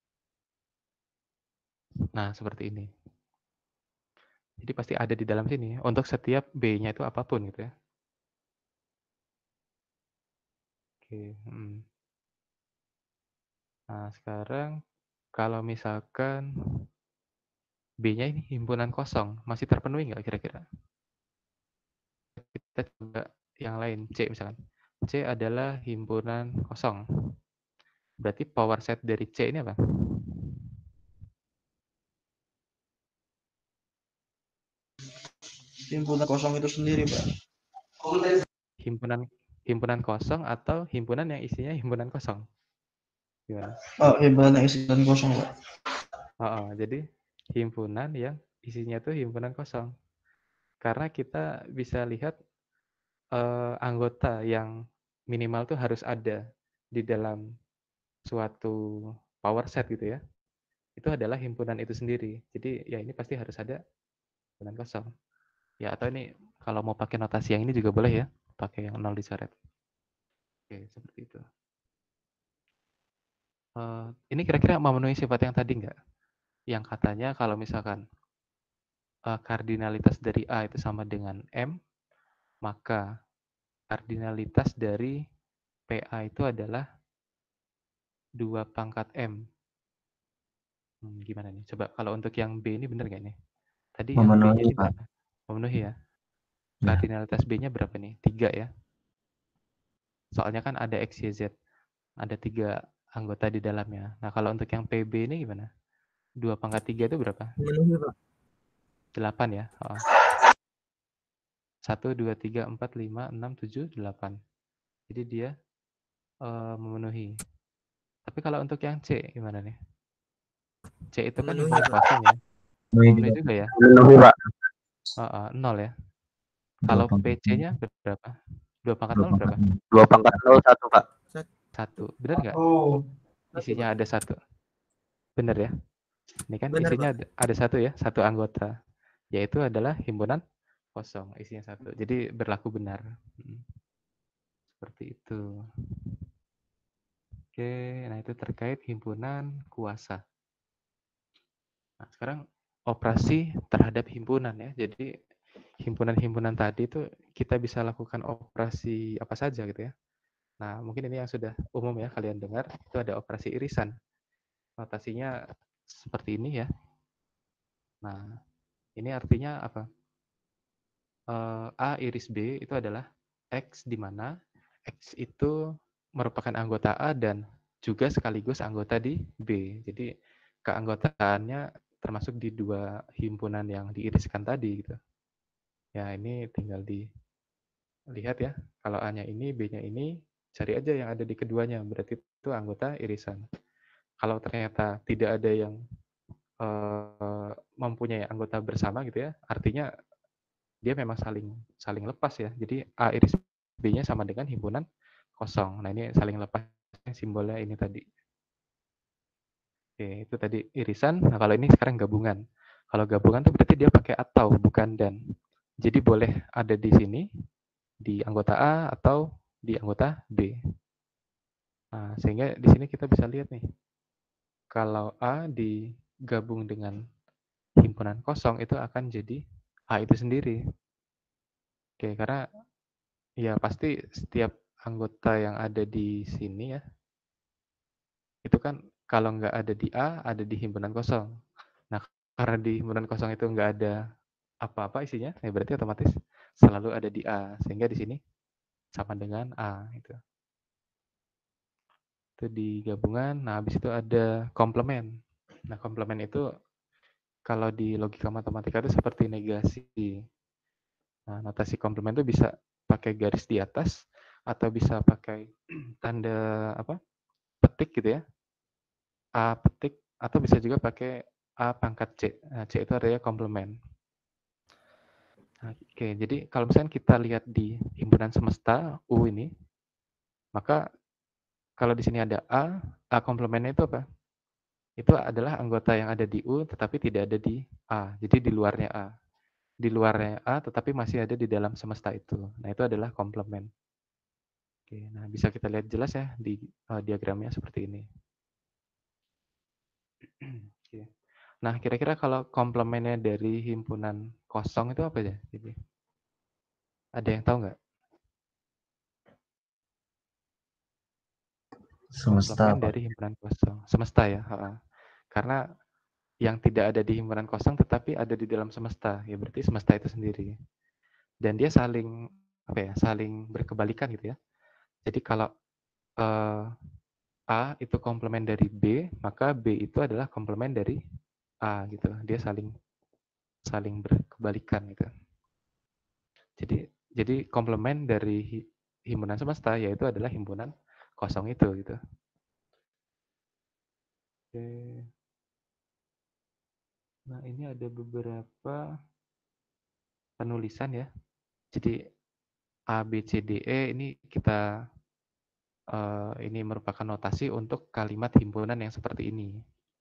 Nah, seperti ini. Jadi pasti ada di dalam sini untuk setiap B-nya itu apapun gitu ya. Oke. Nah, sekarang kalau misalkan B-nya ini himpunan kosong, masih terpenuhi nggak kira-kira? Kita coba yang lain, C misalkan. C adalah himpunan kosong. Berarti power set dari C ini apa? Himpunan kosong itu sendiri, Pak. Himpunan kosong atau himpunan yang isinya himpunan kosong? Gimana? Oh, himpunan yang isinya kosong, Pak. Jadi himpunan yang isinya tuh himpunan kosong. Karena kita bisa lihat anggota yang minimal tuh harus ada di dalam suatu power set gitu ya. Itu adalah himpunan itu sendiri. Jadi ya ini pasti harus ada himpunan kosong. Ya atau ini kalau mau pakai notasi yang ini juga boleh ya, pakai yang 0 dicoret. Oke, seperti itu. Ini kira-kira memenuhi sifat yang tadi nggak? Yang katanya kalau misalkan kardinalitas dari A itu sama dengan M, maka kardinalitas dari PA itu adalah 2 pangkat M. Gimana nih? Coba kalau untuk yang B ini benar nggak nih? Tadi yang B-nya Memenuhi, ini Pak. berapa? Memenuhi ya? Ya. Kardinalitas B-nya berapa nih? 3 ya? Soalnya kan ada X, Y, Z. Ada 3 anggota di dalamnya. Nah, kalau untuk yang PB ini gimana? 2 pangkat 3 itu berapa? Memenuhi, Pak. 8 ya? 1, 2, 3, 4, 5, 6, 7, 8. Jadi dia memenuhi. Tapi kalau untuk yang C gimana nih? C itu kan Memenuhi, himpunan Pak. kosong ya? Memenuhi juga ya? Memenuhi, Pak. 0 ya? 2 Kalau pangkat PC-nya berapa? 2 pangkat 0 berapa? 2 pangkat 0, 1, Pak. 1. Benar nggak? Oh, Isinya ada 1. Benar ya? Ini kan Benar, isinya Pak. ada 1 ya, 1 anggota. Yaitu adalah himpunan kosong, isinya 1. Jadi berlaku benar. Seperti itu. Oke, nah itu terkait himpunan kuasa. Nah, sekarang operasi terhadap himpunan ya. Jadi himpunan-himpunan tadi itu kita bisa lakukan operasi apa saja gitu ya. Nah, mungkin ini yang sudah umum ya kalian dengar, itu ada operasi irisan. Notasinya seperti ini ya. Nah, ini artinya apa? A iris B itu adalah X di mana X itu merupakan anggota A dan juga sekaligus anggota di B. Jadi keanggotaannya termasuk di 2 himpunan yang diiriskan tadi gitu. Ya, ini tinggal dilihat ya. Kalau A-nya ini, B-nya ini, cari aja yang ada di keduanya. Berarti itu anggota irisan. Kalau ternyata tidak ada yang mempunyai anggota bersama gitu ya, artinya dia memang saling lepas ya. Jadi A iris B-nya sama dengan himpunan kosong. Nah, ini saling lepas simbolnya ini tadi. Oke, itu tadi irisan. Nah, kalau ini sekarang gabungan. Kalau gabungan tuh berarti dia pakai atau bukan dan. Jadi boleh ada di sini di anggota A atau di anggota B. Nah, sehingga di sini kita bisa lihat nih. Kalau A digabung dengan himpunan kosong itu akan jadi A itu sendiri. Oke, karena ya pasti setiap anggota yang ada di sini ya, itu kan Kalau nggak ada di A, ada di himpunan kosong. Nah, karena di himpunan kosong itu nggak ada apa-apa isinya, ya berarti otomatis selalu ada di A. Sehingga di sini sama dengan A. Itu di gabungan. Nah, habis itu ada komplement. Nah, komplement itu kalau di logika matematika itu seperti negasi. Nah, notasi komplement itu bisa pakai garis di atas atau bisa pakai tanda apa? Petik gitu ya. A petik atau bisa juga pakai A pangkat C. Nah, C itu artinya komplement. Nah, oke, jadi kalau misalnya kita lihat di himpunan semesta U ini, maka kalau di sini ada A komplemennya itu apa? Itu adalah anggota yang ada di U tetapi tidak ada di A. Jadi di luarnya A. Di luarnya A tetapi masih ada di dalam semesta itu. Nah, itu adalah komplement. Oke, nah bisa kita lihat jelas ya di diagramnya seperti ini. Oke. Nah, kira-kira kalau komplemennya dari himpunan kosong itu apa ya? Jadi, ada yang tahu nggak? Semesta Komplement apa? dari himpunan kosong. Semesta ya. Karena yang tidak ada di himpunan kosong tetapi ada di dalam semesta, ya berarti semesta itu sendiri. Dan dia saling apa ya? Saling berkebalikan gitu ya. Jadi kalau A itu komplement dari B, maka B itu adalah komplement dari A gitu. Dia saling berkebalikan gitu. Jadi komplement dari himpunan semesta yaitu adalah himpunan kosong itu gitu. Oke. Nah, ini ada beberapa penulisan ya. Jadi A, B, C, D, E ini kita ini merupakan notasi untuk kalimat himpunan yang seperti ini.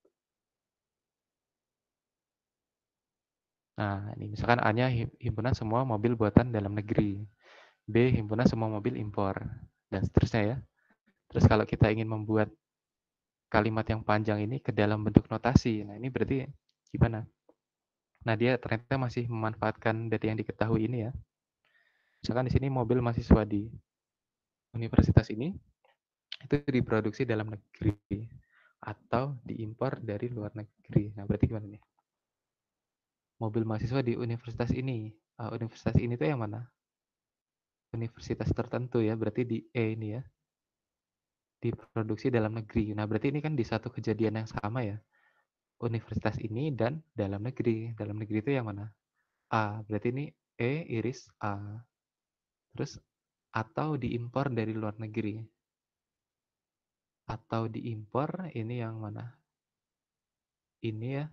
Nah, ini misalkan A-nya himpunan semua mobil buatan dalam negeri. B, himpunan semua mobil impor. Dan seterusnya ya. Terus kalau kita ingin membuat kalimat yang panjang ini ke dalam bentuk notasi, nah ini berarti gimana? Nah, dia ternyata masih memanfaatkan dari yang diketahui ini ya. Misalkan di sini mobil mahasiswa di universitas ini itu diproduksi dalam negeri atau diimpor dari luar negeri. Nah, berarti gimana nih? Mobil mahasiswa di universitas ini. Universitas ini tuh yang mana? Universitas tertentu ya, berarti di E ini ya. Diproduksi dalam negeri. Nah, berarti ini kan di satu kejadian yang sama ya. Universitas ini dan dalam negeri. Dalam negeri itu yang mana? A. Berarti ini E iris A. Terus atau diimpor dari luar negeri. Atau diimpor ini yang mana? Ini ya.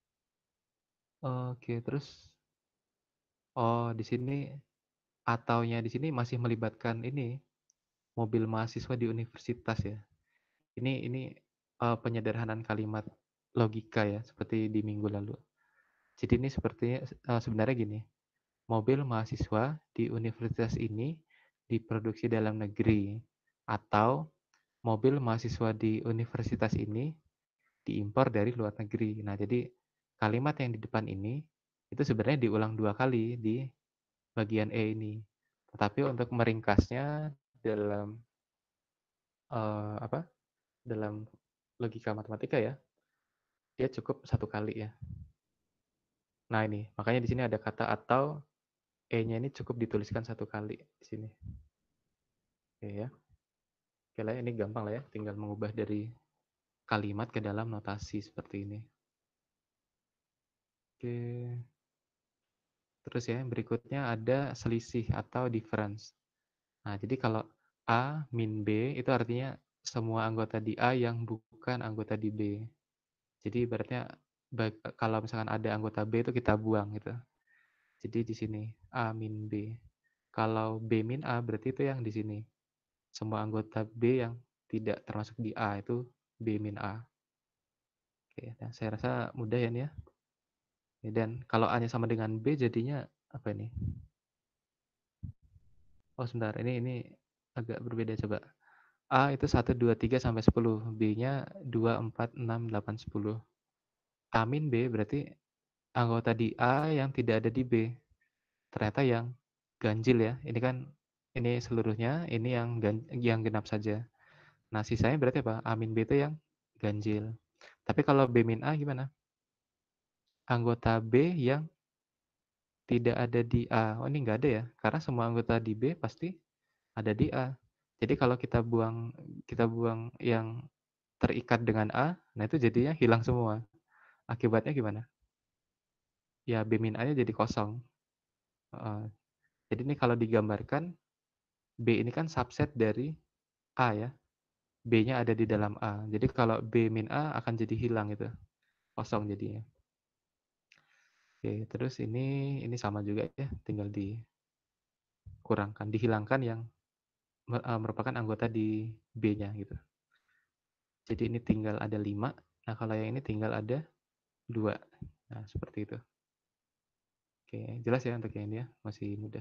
Oke, terus di sini ataunya di sini masih melibatkan ini mobil mahasiswa di universitas ya. Ini penyederhanaan kalimat logika ya seperti di minggu lalu. Jadi ini sepertinya sebenarnya gini. Mobil mahasiswa di universitas ini diproduksi dalam negeri atau mobil mahasiswa di universitas ini diimpor dari luar negeri. Nah, jadi kalimat yang di depan ini itu sebenarnya diulang 2 kali di bagian E ini. Tetapi untuk meringkasnya dalam dalam logika matematika ya, dia cukup 1 kali ya. Nah, ini makanya di sini ada kata atau E-nya ini cukup dituliskan 1 kali di sini. Oke ya. Oke lah, ini gampang lah ya, tinggal mengubah dari kalimat ke dalam notasi seperti ini. Oke. Terus ya, berikutnya ada selisih atau difference. Nah, jadi kalau A min B itu artinya semua anggota di A yang bukan anggota di B. Jadi ibaratnya kalau misalkan ada anggota B itu kita buang gitu. Jadi di sini A min B. Kalau B min A berarti itu yang di sini. Semua anggota B yang tidak termasuk di A itu B min A. Oke, nah saya rasa mudah ya nih ya. Dan kalau A-nya sama dengan B jadinya apa ini? Oh sebentar, ini agak berbeda coba. A itu 1, 2, 3 sampai 10. B-nya 2, 4, 6, 8, 10. A min B berarti anggota di A yang tidak ada di B. Ternyata yang ganjil ya. Ini kan ini seluruhnya, ini yang genap saja. Nah, sisanya berarti apa? A min B itu yang ganjil. Tapi kalau B min A gimana? Anggota B yang tidak ada di A. Oh, ini nggak ada ya, karena semua anggota di B pasti ada di A. Jadi kalau kita buang yang terikat dengan A, nah itu jadinya hilang semua. Akibatnya gimana? Ya B min A-nya jadi kosong. Jadi ini kalau digambarkan, B ini kan subset dari A ya. B-nya ada di dalam A. Jadi kalau B min A akan jadi hilang itu. Kosong jadinya. Oke, terus ini sama juga ya, tinggal dikurangkan, dihilangkan yang merupakan anggota di B-nya gitu. Jadi ini tinggal ada 5. Nah, kalau yang ini tinggal ada 2. Nah, seperti itu. Oke, jelas ya untuk yang ini ya, masih mudah.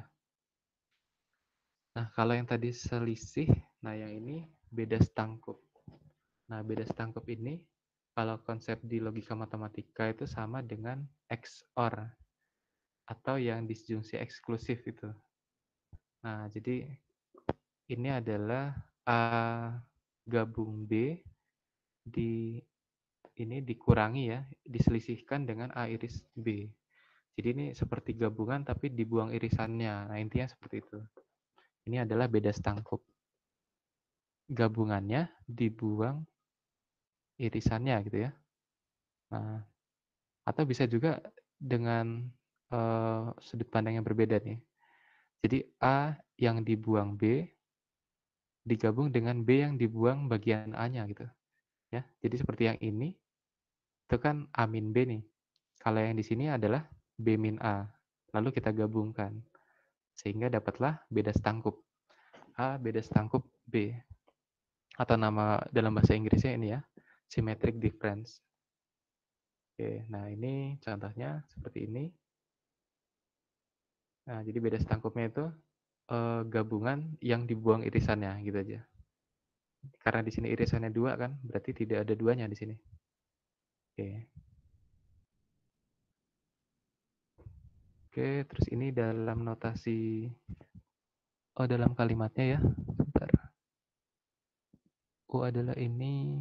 Nah, kalau yang tadi selisih, nah yang ini beda setangkup. Nah, beda setangkup ini, kalau konsep di logika matematika itu sama dengan XOR, atau yang disjungsi eksklusif itu. Nah, jadi ini adalah A gabung B ini dikurangi ya, diselisihkan dengan A iris B. Jadi ini seperti gabungan tapi dibuang irisannya. Nah, intinya seperti itu. Ini adalah beda setangkup. Gabungannya dibuang irisannya gitu ya. Nah, atau bisa juga dengan sudut pandang yang berbeda nih. Jadi A yang dibuang B digabung dengan B yang dibuang bagian A-nya gitu. Ya, jadi seperti yang ini itu kan A min B nih. Kalau yang di sini adalah B min A. Lalu kita gabungkan sehingga dapatlah beda setangkup. A beda setangkup B. Atau nama dalam bahasa Inggrisnya ini ya, symmetric difference. Oke, nah ini contohnya seperti ini. Nah, jadi beda setangkupnya itu gabungan yang dibuang irisannya gitu aja. Karena di sini irisannya 2 kan, berarti tidak ada 2-nya di sini. Oke. Oke, terus ini dalam notasi dalam kalimatnya ya. Bentar. U adalah ini.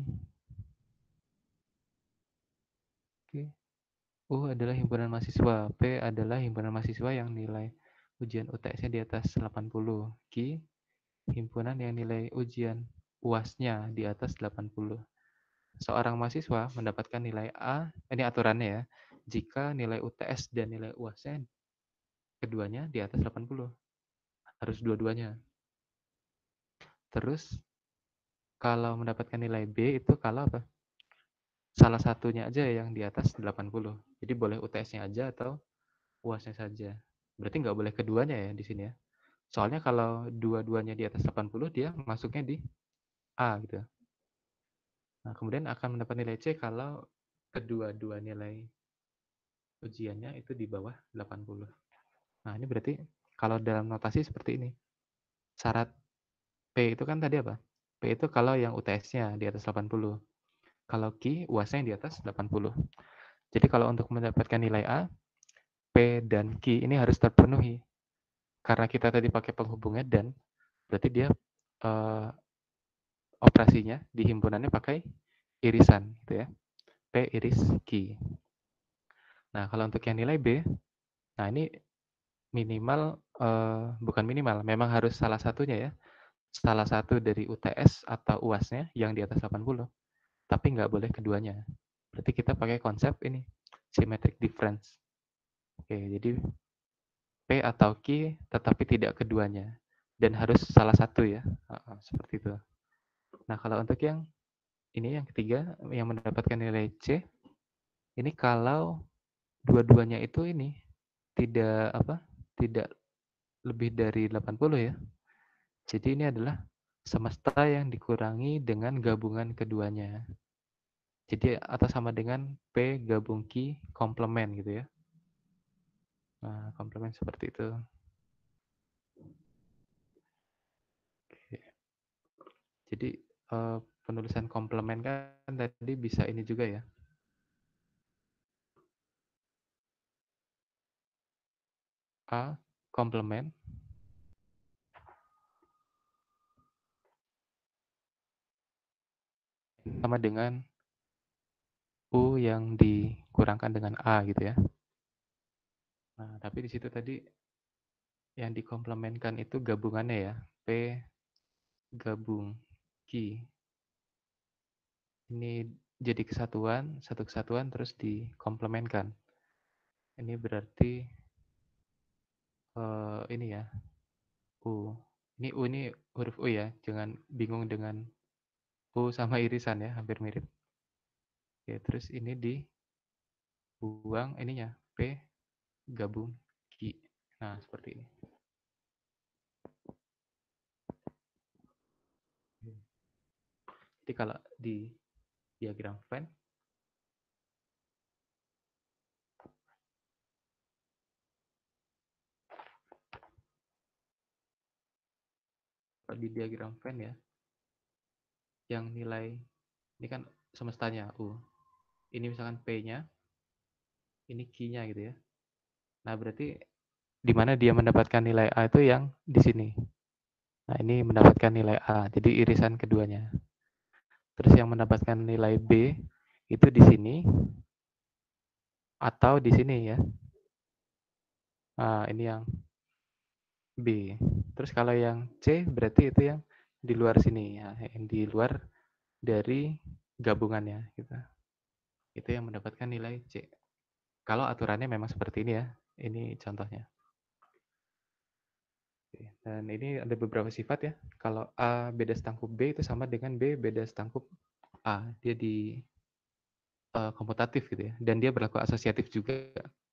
Oke. U adalah himpunan mahasiswa. P adalah himpunan mahasiswa yang nilai ujian UTS-nya di atas 80. Q himpunan yang nilai ujian UAS-nya di atas 80. Seorang mahasiswa mendapatkan nilai A, ini aturannya ya, jika nilai UTS dan nilai UAS-nya keduanya di atas 80. Harus dua-duanya. Terus, kalau mendapatkan nilai B itu kalau apa? Salah satunya aja yang di atas 80. Jadi boleh UTS-nya aja atau UAS-nya saja. Berarti nggak boleh keduanya ya di sini ya. Soalnya kalau dua-duanya di atas 80, dia masuknya di A gitu. Nah, kemudian akan mendapat nilai C kalau kedua-dua nilai ujiannya itu di bawah 80. Nah, ini berarti kalau dalam notasi seperti ini. Syarat P itu kan tadi apa? P itu kalau yang UTS-nya di atas 80. Kalau Q, UAS-nya yang di atas 80. Jadi kalau untuk mendapatkan nilai A, P dan Q ini harus terpenuhi. Karena kita tadi pakai penghubungnya dan, berarti dia operasinya di himpunannya pakai irisan gitu ya. P iris Q. Nah, kalau untuk yang nilai B, nah ini minimal, bukan minimal, memang harus salah satunya ya. Salah satu dari UTS atau UAS-nya yang di atas 80. Tapi nggak boleh keduanya. Berarti kita pakai konsep ini, symmetric difference. Oke, jadi P atau Q tetapi tidak keduanya. Dan harus salah satu ya. Seperti itu. Nah, kalau untuk yang ini yang ketiga, yang mendapatkan nilai C, ini kalau dua-duanya itu ini tidak lebih dari 80 ya. Jadi ini adalah semesta yang dikurangi dengan gabungan keduanya. Jadi atau sama dengan P gabung Q komplement gitu ya. Nah, komplement seperti itu. Oke. Jadi penulisan komplement kan tadi bisa ini juga ya. A komplement sama dengan U yang dikurangkan dengan A gitu ya. Nah, tapi di situ tadi yang dikomplementkan itu gabungannya ya. P gabung Q. Ini jadi kesatuan, satu kesatuan terus dikomplementkan. Ini berarti ini ya, U. Ini U ini huruf U ya, jangan bingung dengan U sama irisan ya, hampir mirip. Oke, terus ini dibuang ininya, P gabung Q. Nah, seperti ini. Jadi kalau di diagram Venn, kalau di diagram Venn ya, yang nilai, ini kan semestanya U. Ini misalkan P-nya, ini Q-nya gitu ya. Nah, berarti di mana dia mendapatkan nilai A itu yang di sini. Nah, ini mendapatkan nilai A, jadi irisan keduanya. Terus yang mendapatkan nilai B itu di sini atau di sini ya. Nah, ini yang B. Terus kalau yang C berarti itu yang di luar sini ya, yang di luar dari gabungannya gitu. Itu yang mendapatkan nilai C. Kalau aturannya memang seperti ini ya. Ini contohnya. Dan ini ada beberapa sifat ya. Kalau A beda setangkup B itu sama dengan B beda setangkup A. Dia di komutatif gitu ya. Dan dia berlaku asosiatif juga.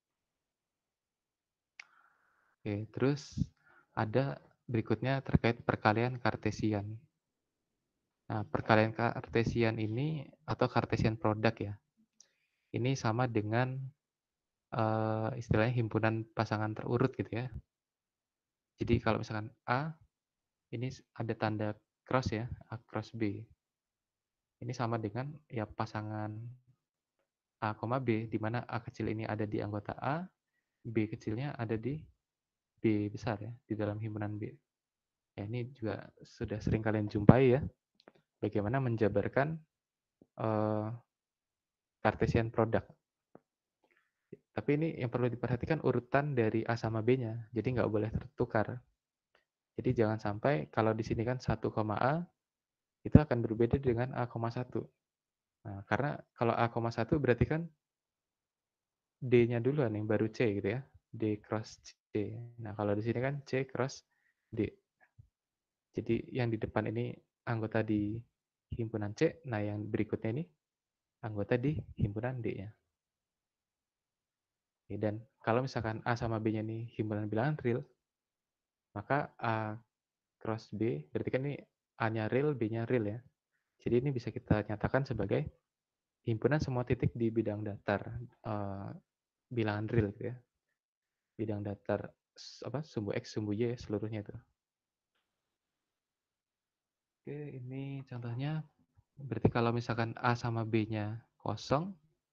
Oke, terus ada berikutnya terkait perkalian Kartesian. Nah, perkalian Kartesian ini atau Kartesian product ya. Ini sama dengan istilahnya himpunan pasangan terurut gitu ya. Jadi kalau misalkan A, ini ada tanda cross ya, A cross B. Ini sama dengan ya pasangan A, B, di mana A kecil ini ada di anggota A, B kecilnya ada di B besar ya, di dalam himpunan B. Ya, ini juga sudah sering kalian jumpai ya, bagaimana menjabarkan Cartesian product. Tapi ini yang perlu diperhatikan urutan dari A sama B-nya, jadi nggak boleh tertukar. Jadi jangan sampai kalau di sini kan 1, A, itu akan berbeda dengan A,1. Nah, karena kalau A,1 berarti kan D-nya duluan yang baru C gitu ya. D cross C. Nah, kalau di sini kan C cross D. Jadi yang di depan ini anggota di himpunan C, nah yang berikutnya ini anggota di himpunan D-nya. Dan kalau misalkan A sama B-nya ini himpunan bilangan real, maka A cross B, berarti kan ini A-nya real, B-nya real ya. Jadi ini bisa kita nyatakan sebagai himpunan semua titik di bidang datar bilangan real gitu ya. Bidang datar sumbu X, sumbu Y seluruhnya itu. Oke, ini contohnya. Berarti kalau misalkan A sama B-nya kosong,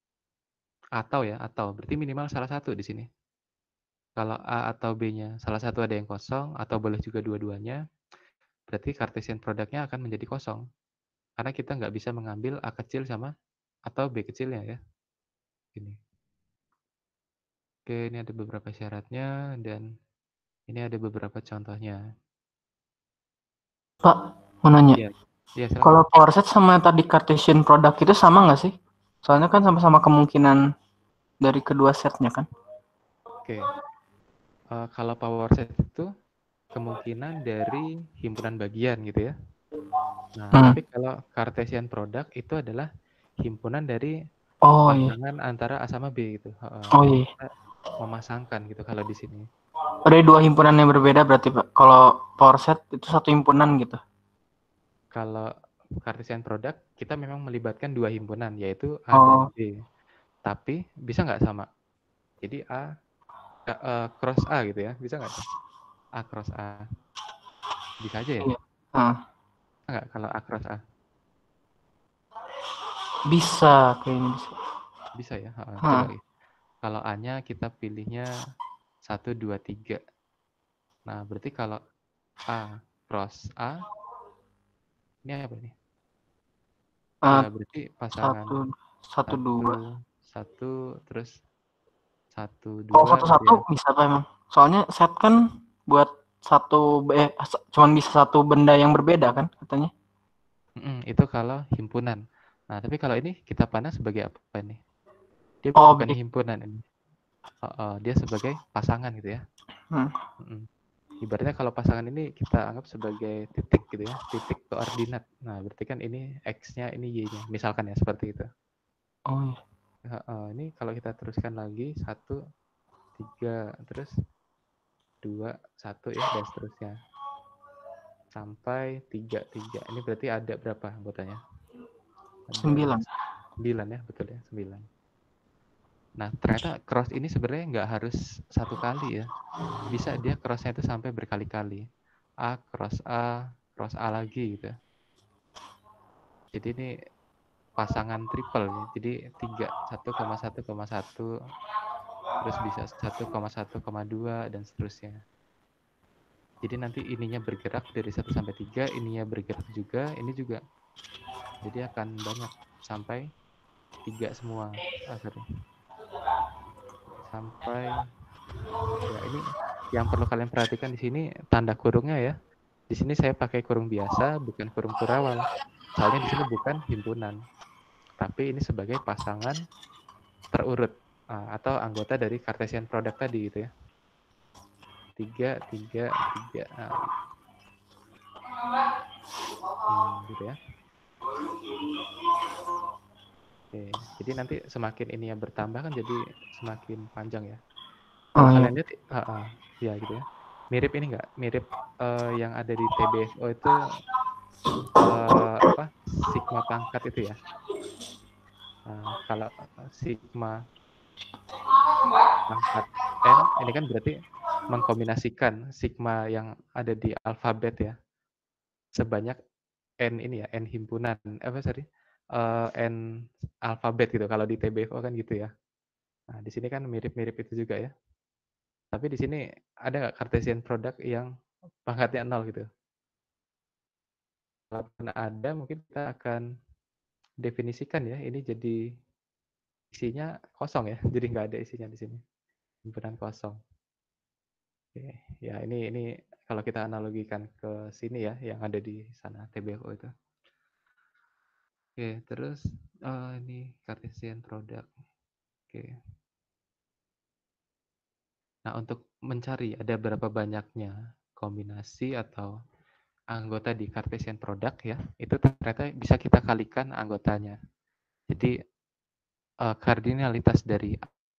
atau berarti minimal salah satu di sini. Kalau A atau B-nya salah satu ada yang kosong, atau boleh juga dua-duanya, berarti Cartesian product-nya akan menjadi kosong. Karena kita nggak bisa mengambil A kecil sama atau B kecilnya ya. Ini. Oke, ini ada beberapa syaratnya, dan ini ada beberapa contohnya. Pak, mau nanya. Iya, silakan. Kalau power set sama tadi Cartesian product itu sama nggak sih? Soalnya kan sama-sama kemungkinan dari kedua setnya kan. Oke. Kalau power set itu kemungkinan dari himpunan bagian gitu ya. Nah, tapi kalau Cartesian product itu adalah himpunan dari pasangan antara A sama B gitu. Iya. Kita memasangkan gitu kalau di sini. Ada dua himpunan yang berbeda berarti Pak. Kalau power set itu satu himpunan gitu. Kalau Cartesian product kita memang melibatkan dua himpunan, yaitu A dan B. Tapi bisa nggak sama? Jadi A cross A gitu ya, bisa nggak? A cross A. Bisa aja ya? Nggak kalau A cross A? Bisa, kayaknya bisa. Bisa ya? Coba ya. Kalau A-nya kita pilihnya 1, 2, 3. Nah, berarti kalau A cross A, ini apa nih? Ya, berarti pasangan 1, 2. Satu, terus 1, Kalau 2 gitu ya. 1 bisa apa emang? Soalnya set kan buat cuman bisa satu benda yang berbeda kan katanya. Itu kalau himpunan. Nah, tapi kalau ini kita pandang sebagai apa nih? Dia Oh, bukan begitu. himpunan ini. Dia sebagai pasangan gitu ya. Ibaratnya kalau pasangan ini kita anggap sebagai titik gitu ya, titik koordinat. Nah, berarti kan ini X-nya, ini Y-nya. Misalkan ya, seperti itu. Oh iya. Ini kalau kita teruskan lagi, 1, 3, terus 2, 1 ya, dan seterusnya. Sampai 3, 3. Ini berarti ada berapa anggotanya? Ada 9 ya, betul ya, 9. Nah, ternyata cross ini sebenarnya nggak harus satu kali ya. Bisa dia cross-nya itu sampai berkali-kali. cross A lagi gitu. Jadi ini pasangan triple ya. Jadi 3, 1,1,1, terus bisa 1,1,2 dan seterusnya. Jadi nanti ininya bergerak dari 1 sampai 3, ininya bergerak juga, ini juga. Jadi akan banyak sampai 3 semua akhirnya. Sampai ya ini yang perlu kalian perhatikan di sini tanda kurungnya ya. Di sini saya pakai kurung biasa, bukan kurung kurawal. Soalnya di sini bukan himpunan, tapi ini sebagai pasangan terurut atau anggota dari Cartesian product tadi gitu ya. 3, 3, 3. Gitu ya. Oke, jadi nanti semakin ini yang bertambah kan jadi semakin panjang ya. Kalau kalian lihat, ya gitu ya. Mirip ini nggak? Mirip yang ada di TBFO itu sigma pangkat itu ya. Kalau sigma pangkat n, ini kan berarti mengkombinasikan sigma yang ada di alfabet ya. Sebanyak n ini ya, n himpunan. N alfabet gitu. Kalau di TBFO kan gitu ya. Nah, di sini kan mirip-mirip itu juga ya. Tapi di sini ada nggak Cartesian product yang pangkatnya 0 gitu? Kalau ada, mungkin kita akan definisikan ya. Ini jadi isinya kosong ya. Jadi nggak ada isinya di sini. Himpunan kosong. Oke, ya ini kalau kita analogikan ke sini ya, yang ada di sana TBFO itu. Oke, terus ini Cartesian product. Oke. Nah, untuk mencari ada berapa banyaknya kombinasi atau anggota di Cartesian product ya, itu ternyata bisa kita kalikan anggotanya. Jadi kardinalitas dari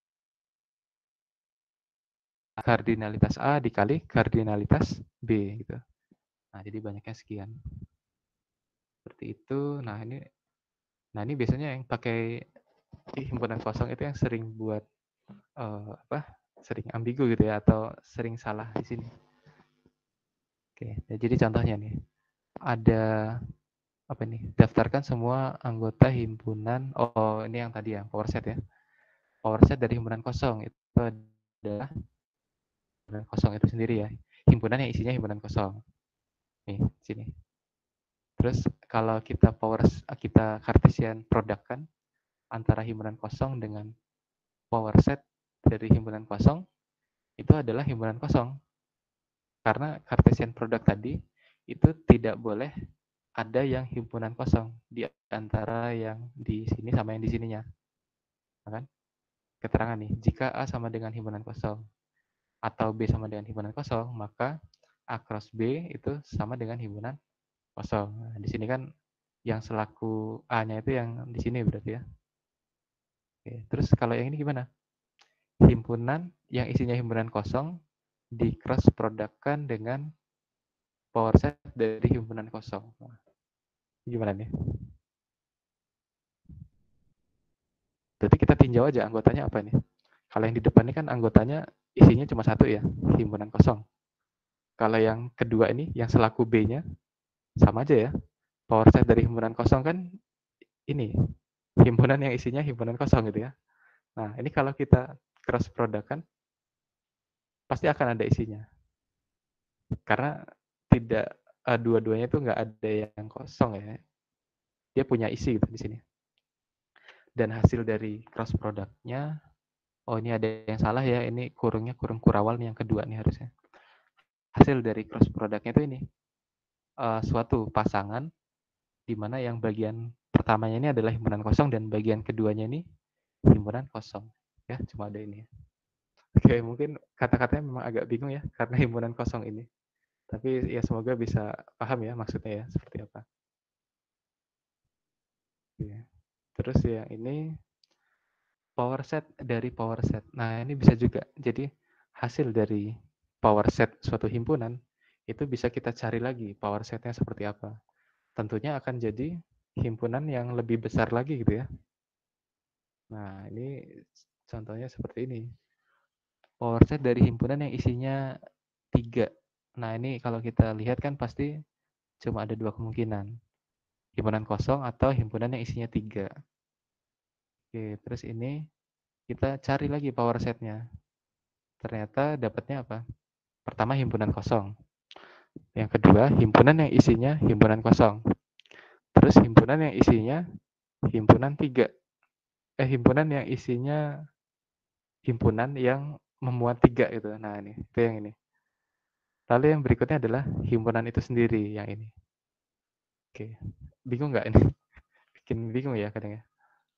kardinalitas A dikali kardinalitas B gitu. Nah, jadi banyaknya sekian. Seperti itu. Nah, ini biasanya yang pakai himpunan kosong itu yang sering buat sering ambigu gitu ya, atau sering salah di sini. Oke, jadi contohnya nih. Ada apa nih? Daftarkan semua anggota himpunan. Oh, ini yang tadi ya, power set ya. Power set dari himpunan kosong itu adalah himpunan kosong itu sendiri ya. Himpunan yang isinya himpunan kosong. Nih, sini. Terus kalau kita Cartesian product kan antara himpunan kosong dengan power set dari himpunan kosong, itu adalah himpunan kosong. Karena Cartesian product tadi itu tidak boleh ada yang himpunan kosong di antara yang di sini sama yang di sininya. Kan? Keterangan nih, jika A sama dengan himpunan kosong atau B sama dengan himpunan kosong, maka A cross B itu sama dengan himpunan kosong. Nah, di sini kan yang selaku A-nya itu yang di sini berarti ya. Oke, terus kalau yang ini gimana? Himpunan yang isinya himpunan kosong di cross product-kan dengan power set dari himpunan kosong. Nah, gimana nih? Berarti kita tinjau aja anggotanya apa nih. Kalau yang di depan ini kan anggotanya isinya cuma satu ya, himpunan kosong. Kalau yang kedua ini, yang selaku B-nya, sama aja ya. Power set dari himpunan kosong kan ini, himpunan yang isinya himpunan kosong gitu ya. Nah, ini kalau kita cross product kan, pasti akan ada isinya. Karena tidak dua-duanya itu nggak ada yang kosong ya. Dia punya isi gitu di sini. dan hasil dari cross produknya, oh ini ada yang salah ya, ini kurungnya kurung kurawal nih yang kedua nih harusnya. Hasil dari cross produknya itu ini, suatu pasangan di mana yang bagian pertamanya ini adalah himpunan kosong dan bagian keduanya ini himpunan kosong. Ya, cuma ada ini. Oke, mungkin kata-katanya memang agak bingung ya karena himpunan kosong ini. Tapi ya semoga bisa paham ya maksudnya ya seperti apa. Ya. Terus yang ini power set dari power set. Nah, ini bisa juga. Jadi hasil dari power set suatu himpunan itu bisa kita cari lagi power setnya seperti apa. Tentunya akan jadi himpunan yang lebih besar lagi gitu ya. Nah, ini contohnya seperti ini. Power set dari himpunan yang isinya 3. Nah, ini kalau kita lihat kan pasti cuma ada 2 kemungkinan. Himpunan kosong atau himpunan yang isinya 3. Oke, terus ini kita cari lagi power setnya. Ternyata dapatnya apa? Pertama himpunan kosong. Yang kedua himpunan yang isinya himpunan kosong. Terus himpunan yang isinya himpunan 3. Himpunan yang isinya himpunan yang memuat 3 gitu. Nah, ini itu yang ini. Lalu yang berikutnya adalah himpunan itu sendiri yang ini. Oke. Bingung nggak ini? Bikin bingung ya kadang ya.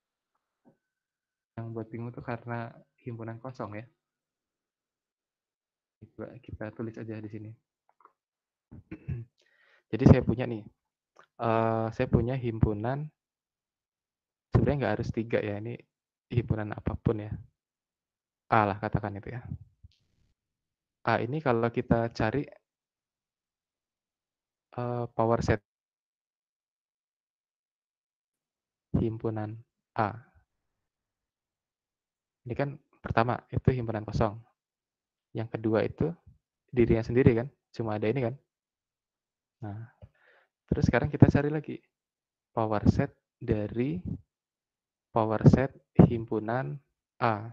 Yang buat bingung tuh karena himpunan kosong ya. Kita tulis aja di sini. Jadi saya punya nih, saya punya himpunan, sebenarnya nggak harus 3 ya, ini himpunan apapun ya. A lah katakan itu ya. A ini kalau kita cari power set himpunan A. Ini kan pertama itu himpunan kosong. Yang kedua itu dirinya sendiri kan, cuma ada ini kan. Nah, terus sekarang kita cari lagi power set dari power set himpunan A.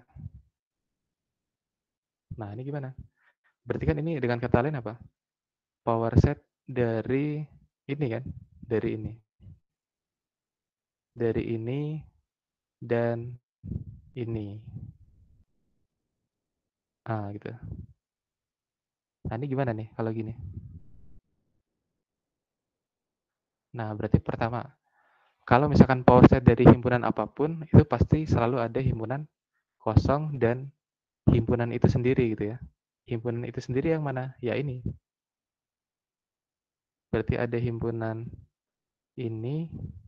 Nah, ini gimana? Berarti kan ini dengan kata lain apa? Power set dari ini kan, dari ini. Dari ini dan ini. Gitu. Nah, ini gimana nih kalau gini? Nah, berarti pertama, kalau misalkan power set dari himpunan apapun, itu pasti selalu ada himpunan kosong dan himpunan itu sendiri gitu ya. Himpunan itu sendiri yang mana? Ya ini. Berarti ada himpunan ini.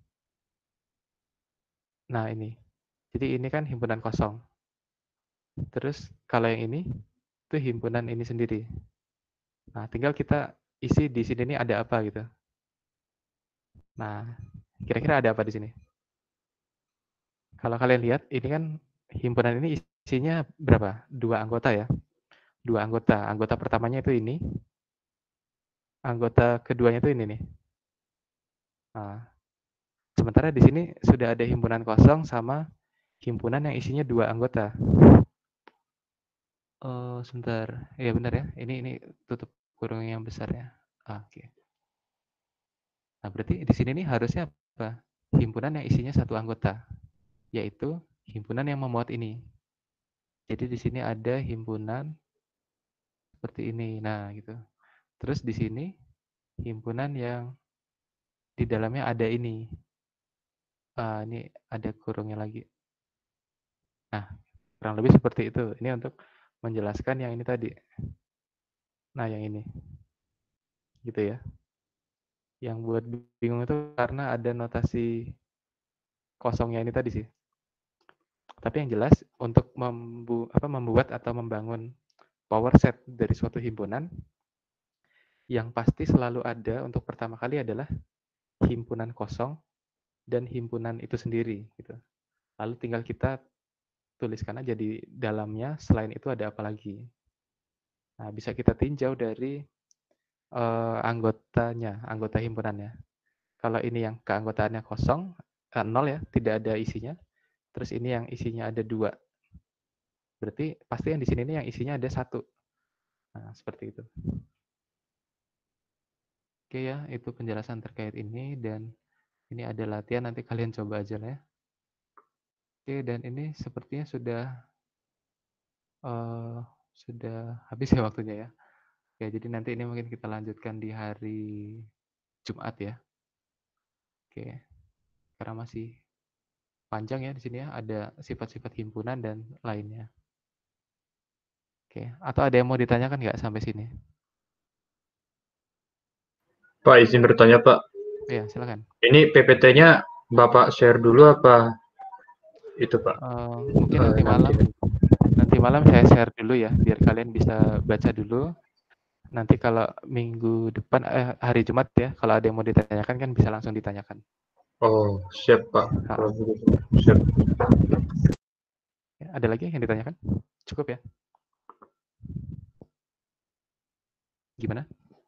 Nah, ini. Jadi ini kan himpunan kosong. Terus kalau yang ini, itu himpunan ini sendiri. Nah, tinggal kita isi di sini ini ada apa gitu. Nah, kira-kira ada apa di sini? Kalau kalian lihat, ini kan himpunan ini isinya berapa? 2 anggota ya. 2 anggota. Anggota pertamanya itu ini. Anggota keduanya itu ini nih. Nah, sementara di sini sudah ada himpunan kosong sama himpunan yang isinya 2 anggota. Sebentar. Ya benar ya. Ini tutup kurung yang besarnya. Oke. Nah, berarti di sini nih harusnya apa? Himpunan yang isinya 1 anggota, yaitu himpunan yang memuat ini. Jadi di sini ada himpunan seperti ini. Nah, gitu. Terus di sini himpunan yang di dalamnya ada ini. Ini ada kurungnya lagi. Nah, kurang lebih seperti itu. Ini untuk menjelaskan yang ini tadi. Nah, yang ini. Gitu ya. Yang buat bingung itu karena ada notasi kosongnya ini tadi sih. Tapi yang jelas untuk membuat atau membangun power set dari suatu himpunan, yang pasti selalu ada untuk pertama kali adalah himpunan kosong dan himpunan itu sendiri. Gitu. Lalu tinggal kita tuliskan aja di dalamnya, selain itu ada apa lagi. Nah, bisa kita tinjau dari anggota himpunannya. Kalau ini yang keanggotaannya kosong, 0 ya, tidak ada isinya. Terus ini yang isinya ada 2. Berarti pasti yang di sini ini yang isinya ada 1. Nah, seperti itu. Oke ya, itu penjelasan terkait ini dan ini ada latihan nanti kalian coba aja lah ya. Oke, dan ini sepertinya sudah habis ya waktunya ya. Oke, jadi nanti ini mungkin kita lanjutkan di hari Jumat ya. Oke, karena masih panjang ya di sini ya, ada sifat-sifat himpunan dan lainnya. Oke, atau ada yang mau ditanyakan nggak sampai sini? Pak, izin bertanya, Pak. Ya, silakan. Ini PPT-nya Bapak share dulu apa itu, Pak? Mungkin nanti malam saya share dulu ya, biar kalian bisa baca dulu. Nanti kalau minggu depan, hari Jumat ya, kalau ada yang mau ditanyakan kan bisa langsung ditanyakan. Oh, siap, Pak. Kalau begitu, siap. Ya, ada lagi yang ditanyakan? Cukup ya? Gimana?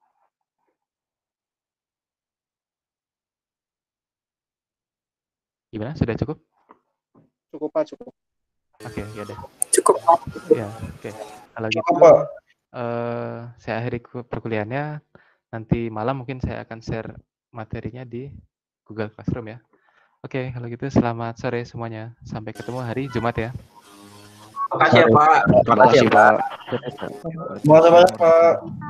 Gimana? Sudah cukup? Cukup, Pak, cukup. Oke, ya udah. Cukup, Pak. Ya, oke. Kalau gitu, Cukup, Pak. saya akhiri perkuliahannya. Nanti malam mungkin saya akan share materinya di Google Classroom ya. Oke, kalau gitu selamat sore semuanya. Sampai ketemu hari Jumat ya. Makasih ya, Pak. Terima kasih, Pak. Terima kasih, Pak.